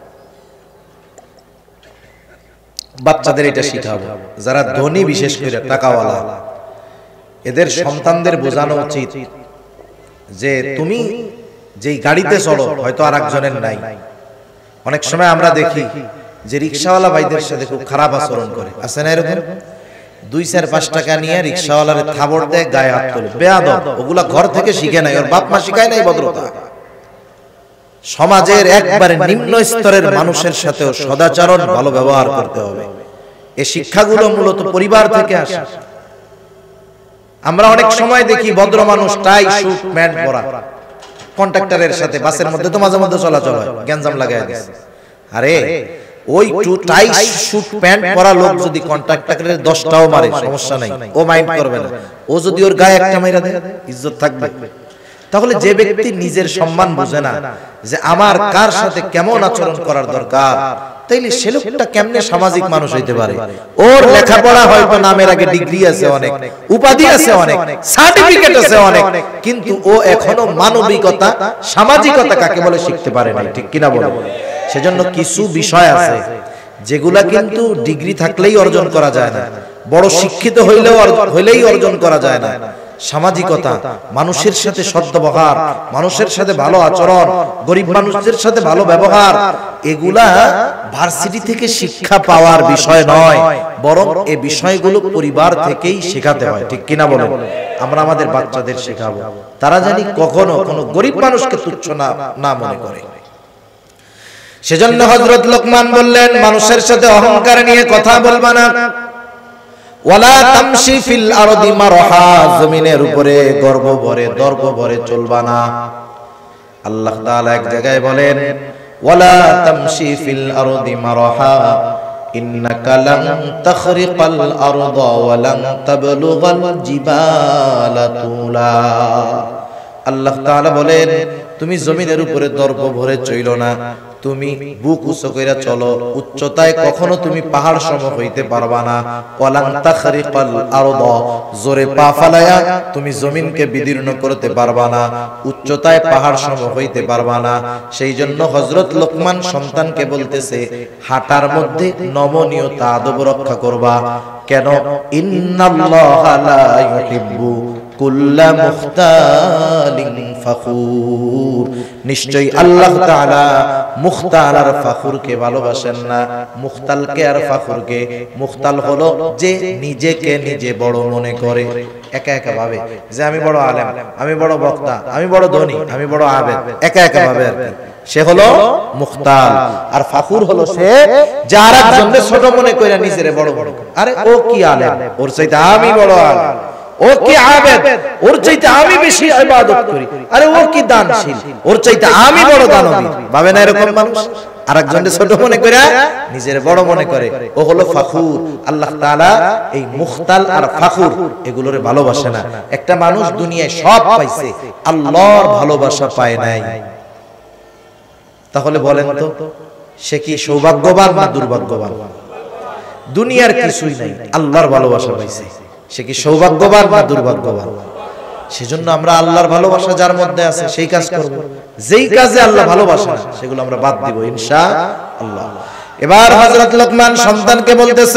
বাচ্চাদের এটা শিখাবো, যারা ধনী বিশেষ করে টাকাওয়ালা, এদের সন্তানদের বোঝানো উচিত যে তুমি যেই গাড়িতে চলো হয়তো আর একজনের নাই। অনেক সময় আমরা দেখি যে রিকশাওয়ালা ভাইদের সাথে খুব খারাপ আচরণ করে, আছে না এরকম? দুই চার পাঁচ টাকা নিয়ে রিকশাওয়ালারে থাবড় দেয়, গায়ে হাত তোলে, বেয়াদব। ওগুলা ঘর থেকে শিখে নাই, ওর বাপ মা শিখায় নাই ভদ্রতা। সমাজের একবারে নিম্ন স্তরের মানুষের সাথেও সদাচরণ, ভালো ব্যবহার করতে হবে। এই শিক্ষাগুলো মূলত পরিবার থেকে আসে। আমরা অনেক সময় দেখি ভদ্র মানুষ টাই স্যুট প্যান্ট পরা, কন্ট্রাক্টরের সাথে বাসের মধ্যে তো মাঝে মধ্যে চলাচল হয়, গ্যাঞ্জাম লাগায় দিচ্ছে। আরে ওই টু টাই শুট প্যান্ট পরা লোক যদি কন্ট্রাক্টরে দশটাও মারে সমস্যা নাই, ও মাইন্ড করবে না। ও যদি ওর গায়ে একটা মাইরা দেয় ইজ্জত থাকবে। তাহলে যে ব্যক্তি নিজের সম্মান বুঝে না যে আমার কার সাথে কেমন আচরণ করার দরকার, তাইলে সে লোকটা কেমনে সামাজিক মানুষ হইতে পারে? ওর লেখাপড়া হয়তো নামের আগে ডিগ্রি আছে অনেক, উপাধি আছে অনেক, সার্টিফিকেট আছে অনেক, কিন্তু ও এখনো মানবিকতা সামাজিকতা কাকে বলে শিখতে পারে না, ঠিক কিনা বলে? সেজন্য কিছু বিষয় আছে যেগুলা কিন্তু ডিগ্রি থাকলেই অর্জন করা যায় না, বড় শিক্ষিত হইলেও হইলেই অর্জন করা যায় না। সামাজিকতা, মানুষের সাথে সদ্ব্যবহার, মানুষের সাথে ভালো আচরণ, গরিব মানুষদের সাথে ভালো ব্যবহার, এগুলা ভার্সিটি থেকে শিক্ষা পাওয়ার বিষয় নয়, বরং এই বিষয়গুলো পরিবার থেকেই শেখাতে হয়, ঠিক কিনা বলেন? আমরা আমাদের বাচ্চাদের শেখাবো, তারা জানি কখনো কোনো গরিব মানুষকে তুচ্ছ না না মনে করে। সেজন্য হযরত লোকমান বললেন, মানুষের সাথে অহংকার নিয়ে কথা বলবা না। ওয়ালা তামশি ফিল আরদি মারহা, জমিনের উপরে গর্ব ভরে দর্প ভরে চলবা না। আল্লাহ তাআলা এক জায়গায় বলেন, ওয়ালা তামশি ফিল আরদি মারহা ইন্নাকা লান তাখরিকাল আরদা ওয়া লান তাবলুগাল জিবালা তুলা। আল্লাহ তাআলা বলেন, তুমি জমিনের উপরে দর্প ভরে চইলো না, তুমি বুক উঁচু কইরা চলো, উচ্চতায় কখনো তুমি পাহাড় সম হইতে পারবা না। ওয়ালান তাখরিকাল আরদা, জোরে পা ফালায়া তুমি জমিনকে বিদীর্ণ করতে পারবা না, উচ্চতায় পাহাড় সম হইতে পারবা না। সেই জন্য হযরত লোকমান সন্তানকে বলতেছে, হাঁটার মধ্যে নমনীয়তা আদব রক্ষা করবা। কেন? ইন্নাল্লাহা লা ইউহিব্বু কুল্লা মুখতালিন ফাখুর, নিশ্চয়ই আল্লাহ তাআলা মুখতাল আর ফাখুরকে ভালোবাসেন না। মুখতালকে আর ফাখুরকে, মুখতাল হলো যে নিজেকে নিজে বড় মনে করে, একা একা ভাবে যে আমি বড় আলেম, আমি বড় বক্তা, আমি বড় ধনী, আমি বড় আবেদ, একা একা ভাবে আর কি, সে হলো মুখতাল। আর ফাখুর হলো সে যার একজনকে ছোট মনে করে নিজেরে বড় বড় করে। আরে ও কি আলেম, ওর চাইতে আমি বড় আলেম। ও কি আবেদ, ওর চাইতে আমি বেশি ইবাদত করি। আরে ও কি দানশীল, ওর চাইতে আমি বড় দানবীর। ভাবে না এরকম মানুষ? আরেকজনকে ছোট মনে করে নিজের বড় মনে করে, ও হলো ফাখুর। আল্লাহ তাআলা এই মুখতাল আর ফাখুর এগুলোরে ভালোবাসে না। একটা মানুষ দুনিয়ায় সব পাইছে, আল্লাহর ভালোবাসা পায় নাই, তাহলে বলেন তো সে কি সৌভাগ্যবান না দুর্ভাগ্যবান? দুনিয়ার কিছুই নাই, আল্লাহর ভালোবাসা পাইছে, সে কি সৌভাগ্যবান না দুর্ভাগ্যবান? সেজন্য আমরা আল্লাহর ভালোবাসা যার মধ্যে আছে সেই কাজ করব, যেই কাজে আল্লাহ ভালোবাসে না সেগুলো আমরা বাদ দিব ইনশাআল্লাহ। এবার হযরত লোকমান সন্তানকে বলতেছে,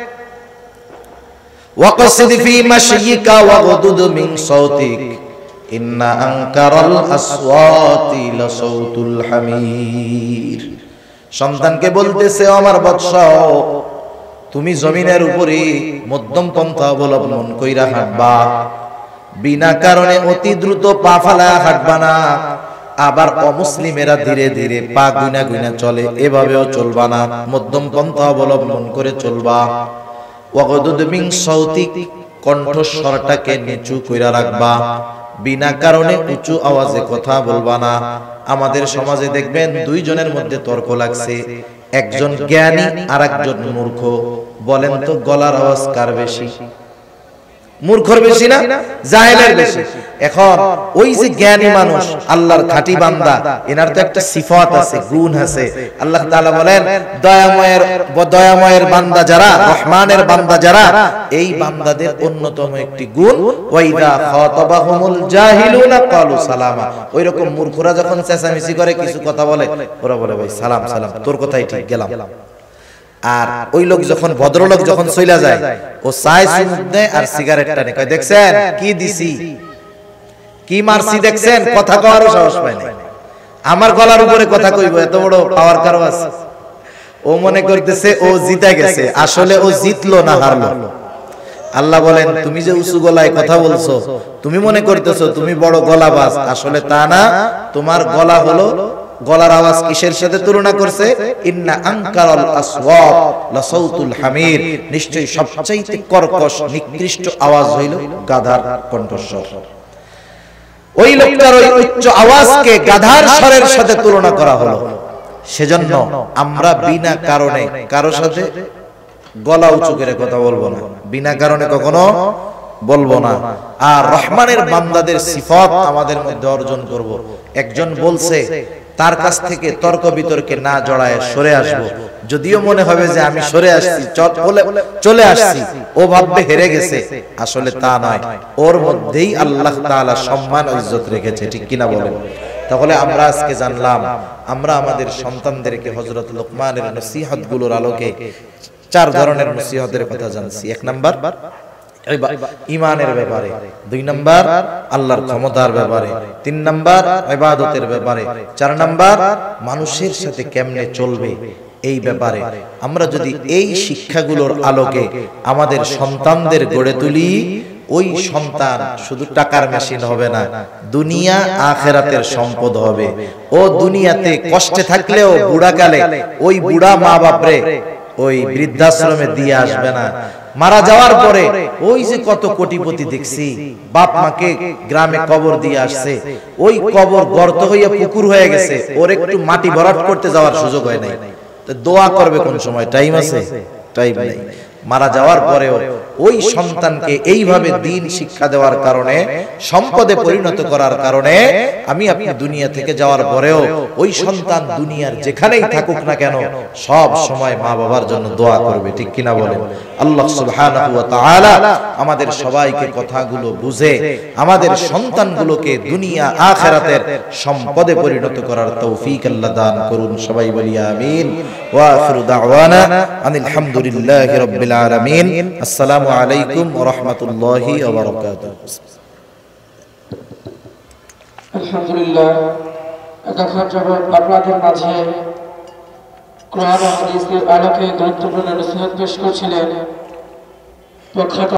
ওয়াকসিদ ফি মাশয়িকা ওয়াগদুদ মিন সাওতিক ইন্না আনকারাল আসওয়াতি লাসাউতুল হামির। সন্তানকে বলতেছে, আমার বৎস, তুমি জমিনের উপরে মধ্যম পন্থা অবলম্বন কইরা হাঁটবা, বিনা কারণে অতি দ্রুত পা ফালায়া হাঁটবা না। আবার অমুসলিমেরা ধীরে ধীরে পা গুনা গুনা চলে, এভাবেও চলবা না, মধ্যম পন্থা অবলম্বন করে চলবা। ওয়াগদুদ মিন সাওতিক, কণ্ঠস্বরটাকে নিচু কইরা রাখবা, বিনা কারণে উঁচু আওয়াজে কথা বলবা না। আমাদের সমাজে দেখবেন দুইজনের মধ্যে তর্ক লাগছে, একজন জ্ঞানী আর একজন মূর্খ। বলেন তো গলার আওয়াজ কার বেশি? মূর্খর বেশি না জাহেলের বেশি? এখন ওই যে জ্ঞানী মানুষ, আল্লাহর খাঁটি বান্দা, এনার তো একটা সিফাত আছে, গুণ আছে। আল্লাহ তাআলা বলেন, দয়াময়ের দয়াময়ের বান্দা যারা, রহমানের বান্দা যারা, এই বান্দাদের অন্যতম একটি গুণ, ওয়াইদা খাতাবাহুমুল জাহিলুনা ক্বালু সালামা। ওই রকম মূর্খরা যখন চেঁচামেচি করে, কিছু কথা বলে, ওরা বলে ভাই সালাম সালাম, তোর কথাই ঠিক, গেলাম। আর ওই লোক যখন, ভদ্রলোক যখন চইলা যায়, ও চায় চুমুক দেয় আর সিগারেট টানে, কয় দেখছেন কি দিছি, কি মারছি দেখছেন, কথা কওয়ারও সাহস পায় না। আমার গলার উপরে কথা কইব, এত বড় পাওয়ার কারো আছে? ও মনে করতেছে ও জিতে গেছে, আসলে ও জিতলো না হারলো। আল্লাহ বলেন, তুমি যে উঁচু গলায় কথা বলছো, তুমি মনে করতেছো তুমি বড় গলাবাজ, আসলে তা না। তোমার গলা হলো, গলার আওয়াজ কিসের সাথে তুলনা করছে? ইন্না আনকারাল আসওয়াত লাসাউতুল হামির, নিশ্চয়ই সবচাইতে কর্কশ নিকৃষ্ট আওয়াজ হইল গাধার কণ্ঠস্বর। ওই লোকটার ওই উচ্চ আওয়াজকে গাধার স্বরের সাথে তুলনা করা হলো। সেজন্য আমরা বিনা কারণে কারো সাথে গলা উঁচু করে কথা বলবো না, বিনা কারণে কখনো বলবো না। আর রহমানের বান্দাদের সিফাত আমাদের মধ্যে অর্জন করব। একজন বলছে তার কাছ থেকে তর্ক বিতর্কে না জড়ায় সরে আসবো, যদিও মনে হবে যে আমি সরে আসছি চলে আসছি, ও ভাববে হেরে গেছে, আসলে তা নয়, ওর মধ্যেই আল্লাহ তাআলা সম্মান ও ইজ্জত রেখেছে, ঠিক কিনা বলেন? তাহলে আমরা আজকে জানলাম, আমরা আমাদের সন্তানদেরকে হযরত লোকমানের নসিহতগুলোর আলোকে চার ধরনের নসিহতের কথা জানছি। এক নাম্বার ঈমানের ব্যাপারে, দুই নাম্বার আল্লাহর ক্ষমতার ব্যাপারে, তিন নাম্বার ইবাদতের ব্যাপারে, চার নাম্বার মানুষের সাথে কেমনে চলবে এই ব্যাপারে। আমরা যদি এই শিক্ষাগুলোর আলোকে আমাদের সন্তানদের গড়ে তুলি, ওই সন্তান শুধু টাকার মেশিন হবে না, দুনিয়া আখিরাতের সম্পদ হবে। ও দুনিয়াতে কষ্টে থাকলেও বুড়াকালে ওই বুড়া মা বাপরে ওই বৃদ্ধাশ্রমে দিয়ে আসবে না, মারা যাওয়ার পরে ওই যে কত কোটিপতি দেখছি বাপ মাকে গ্রামে কবর দিয়ে আসছে, ওই কবর গর্ত হইয়া পুকুর হয়ে গেছে, ওর একটু মাটি ভরাট করতে যাওয়ার সুযোগ হয় নাই, তো দোয়া করবে কোন সময়? টাইম আছে? টাইম নেই। মারা যাওয়ার পরেও ওই সন্তানকে এইভাবে দ্বীন শিক্ষা দেওয়ার কারণে, সম্পদে পরিণত করার কারণে, আমি আপনি দুনিয়া থেকে যাওয়ার পরেও ওই সন্তান দুনিয়ার যেখানেই থাকুক না কেন সব সময় মা বাবার জন্য দোয়া করবে, ঠিক কিনা বলেন? আল্লাহ সুবহানাহু ওয়া তাআলা আমাদের সবাইকে কথাগুলো বুঝে আমাদের সন্তানগুলোকে দুনিয়া আখিরাতের সম্পদে পরিণত করার তৌফিক আল্লাহ দান করুন। সবাই বলি আমিন। ওয়া আখিরু দাওয়ানা আনিল হামদুলিল্লাহি রাব্বিল আলামিন। আসসালামু আলাইকুম ওয়া রাহমাতুল্লাহি ওয়া বারাকাতুহু। আলহামদুলিল্লাহ, এখন যখন আপনাদের মাঝে কোরআন ও হাদিসের আলোকে গুরুত্বপূর্ণ নসিহত পেশ করছিলেন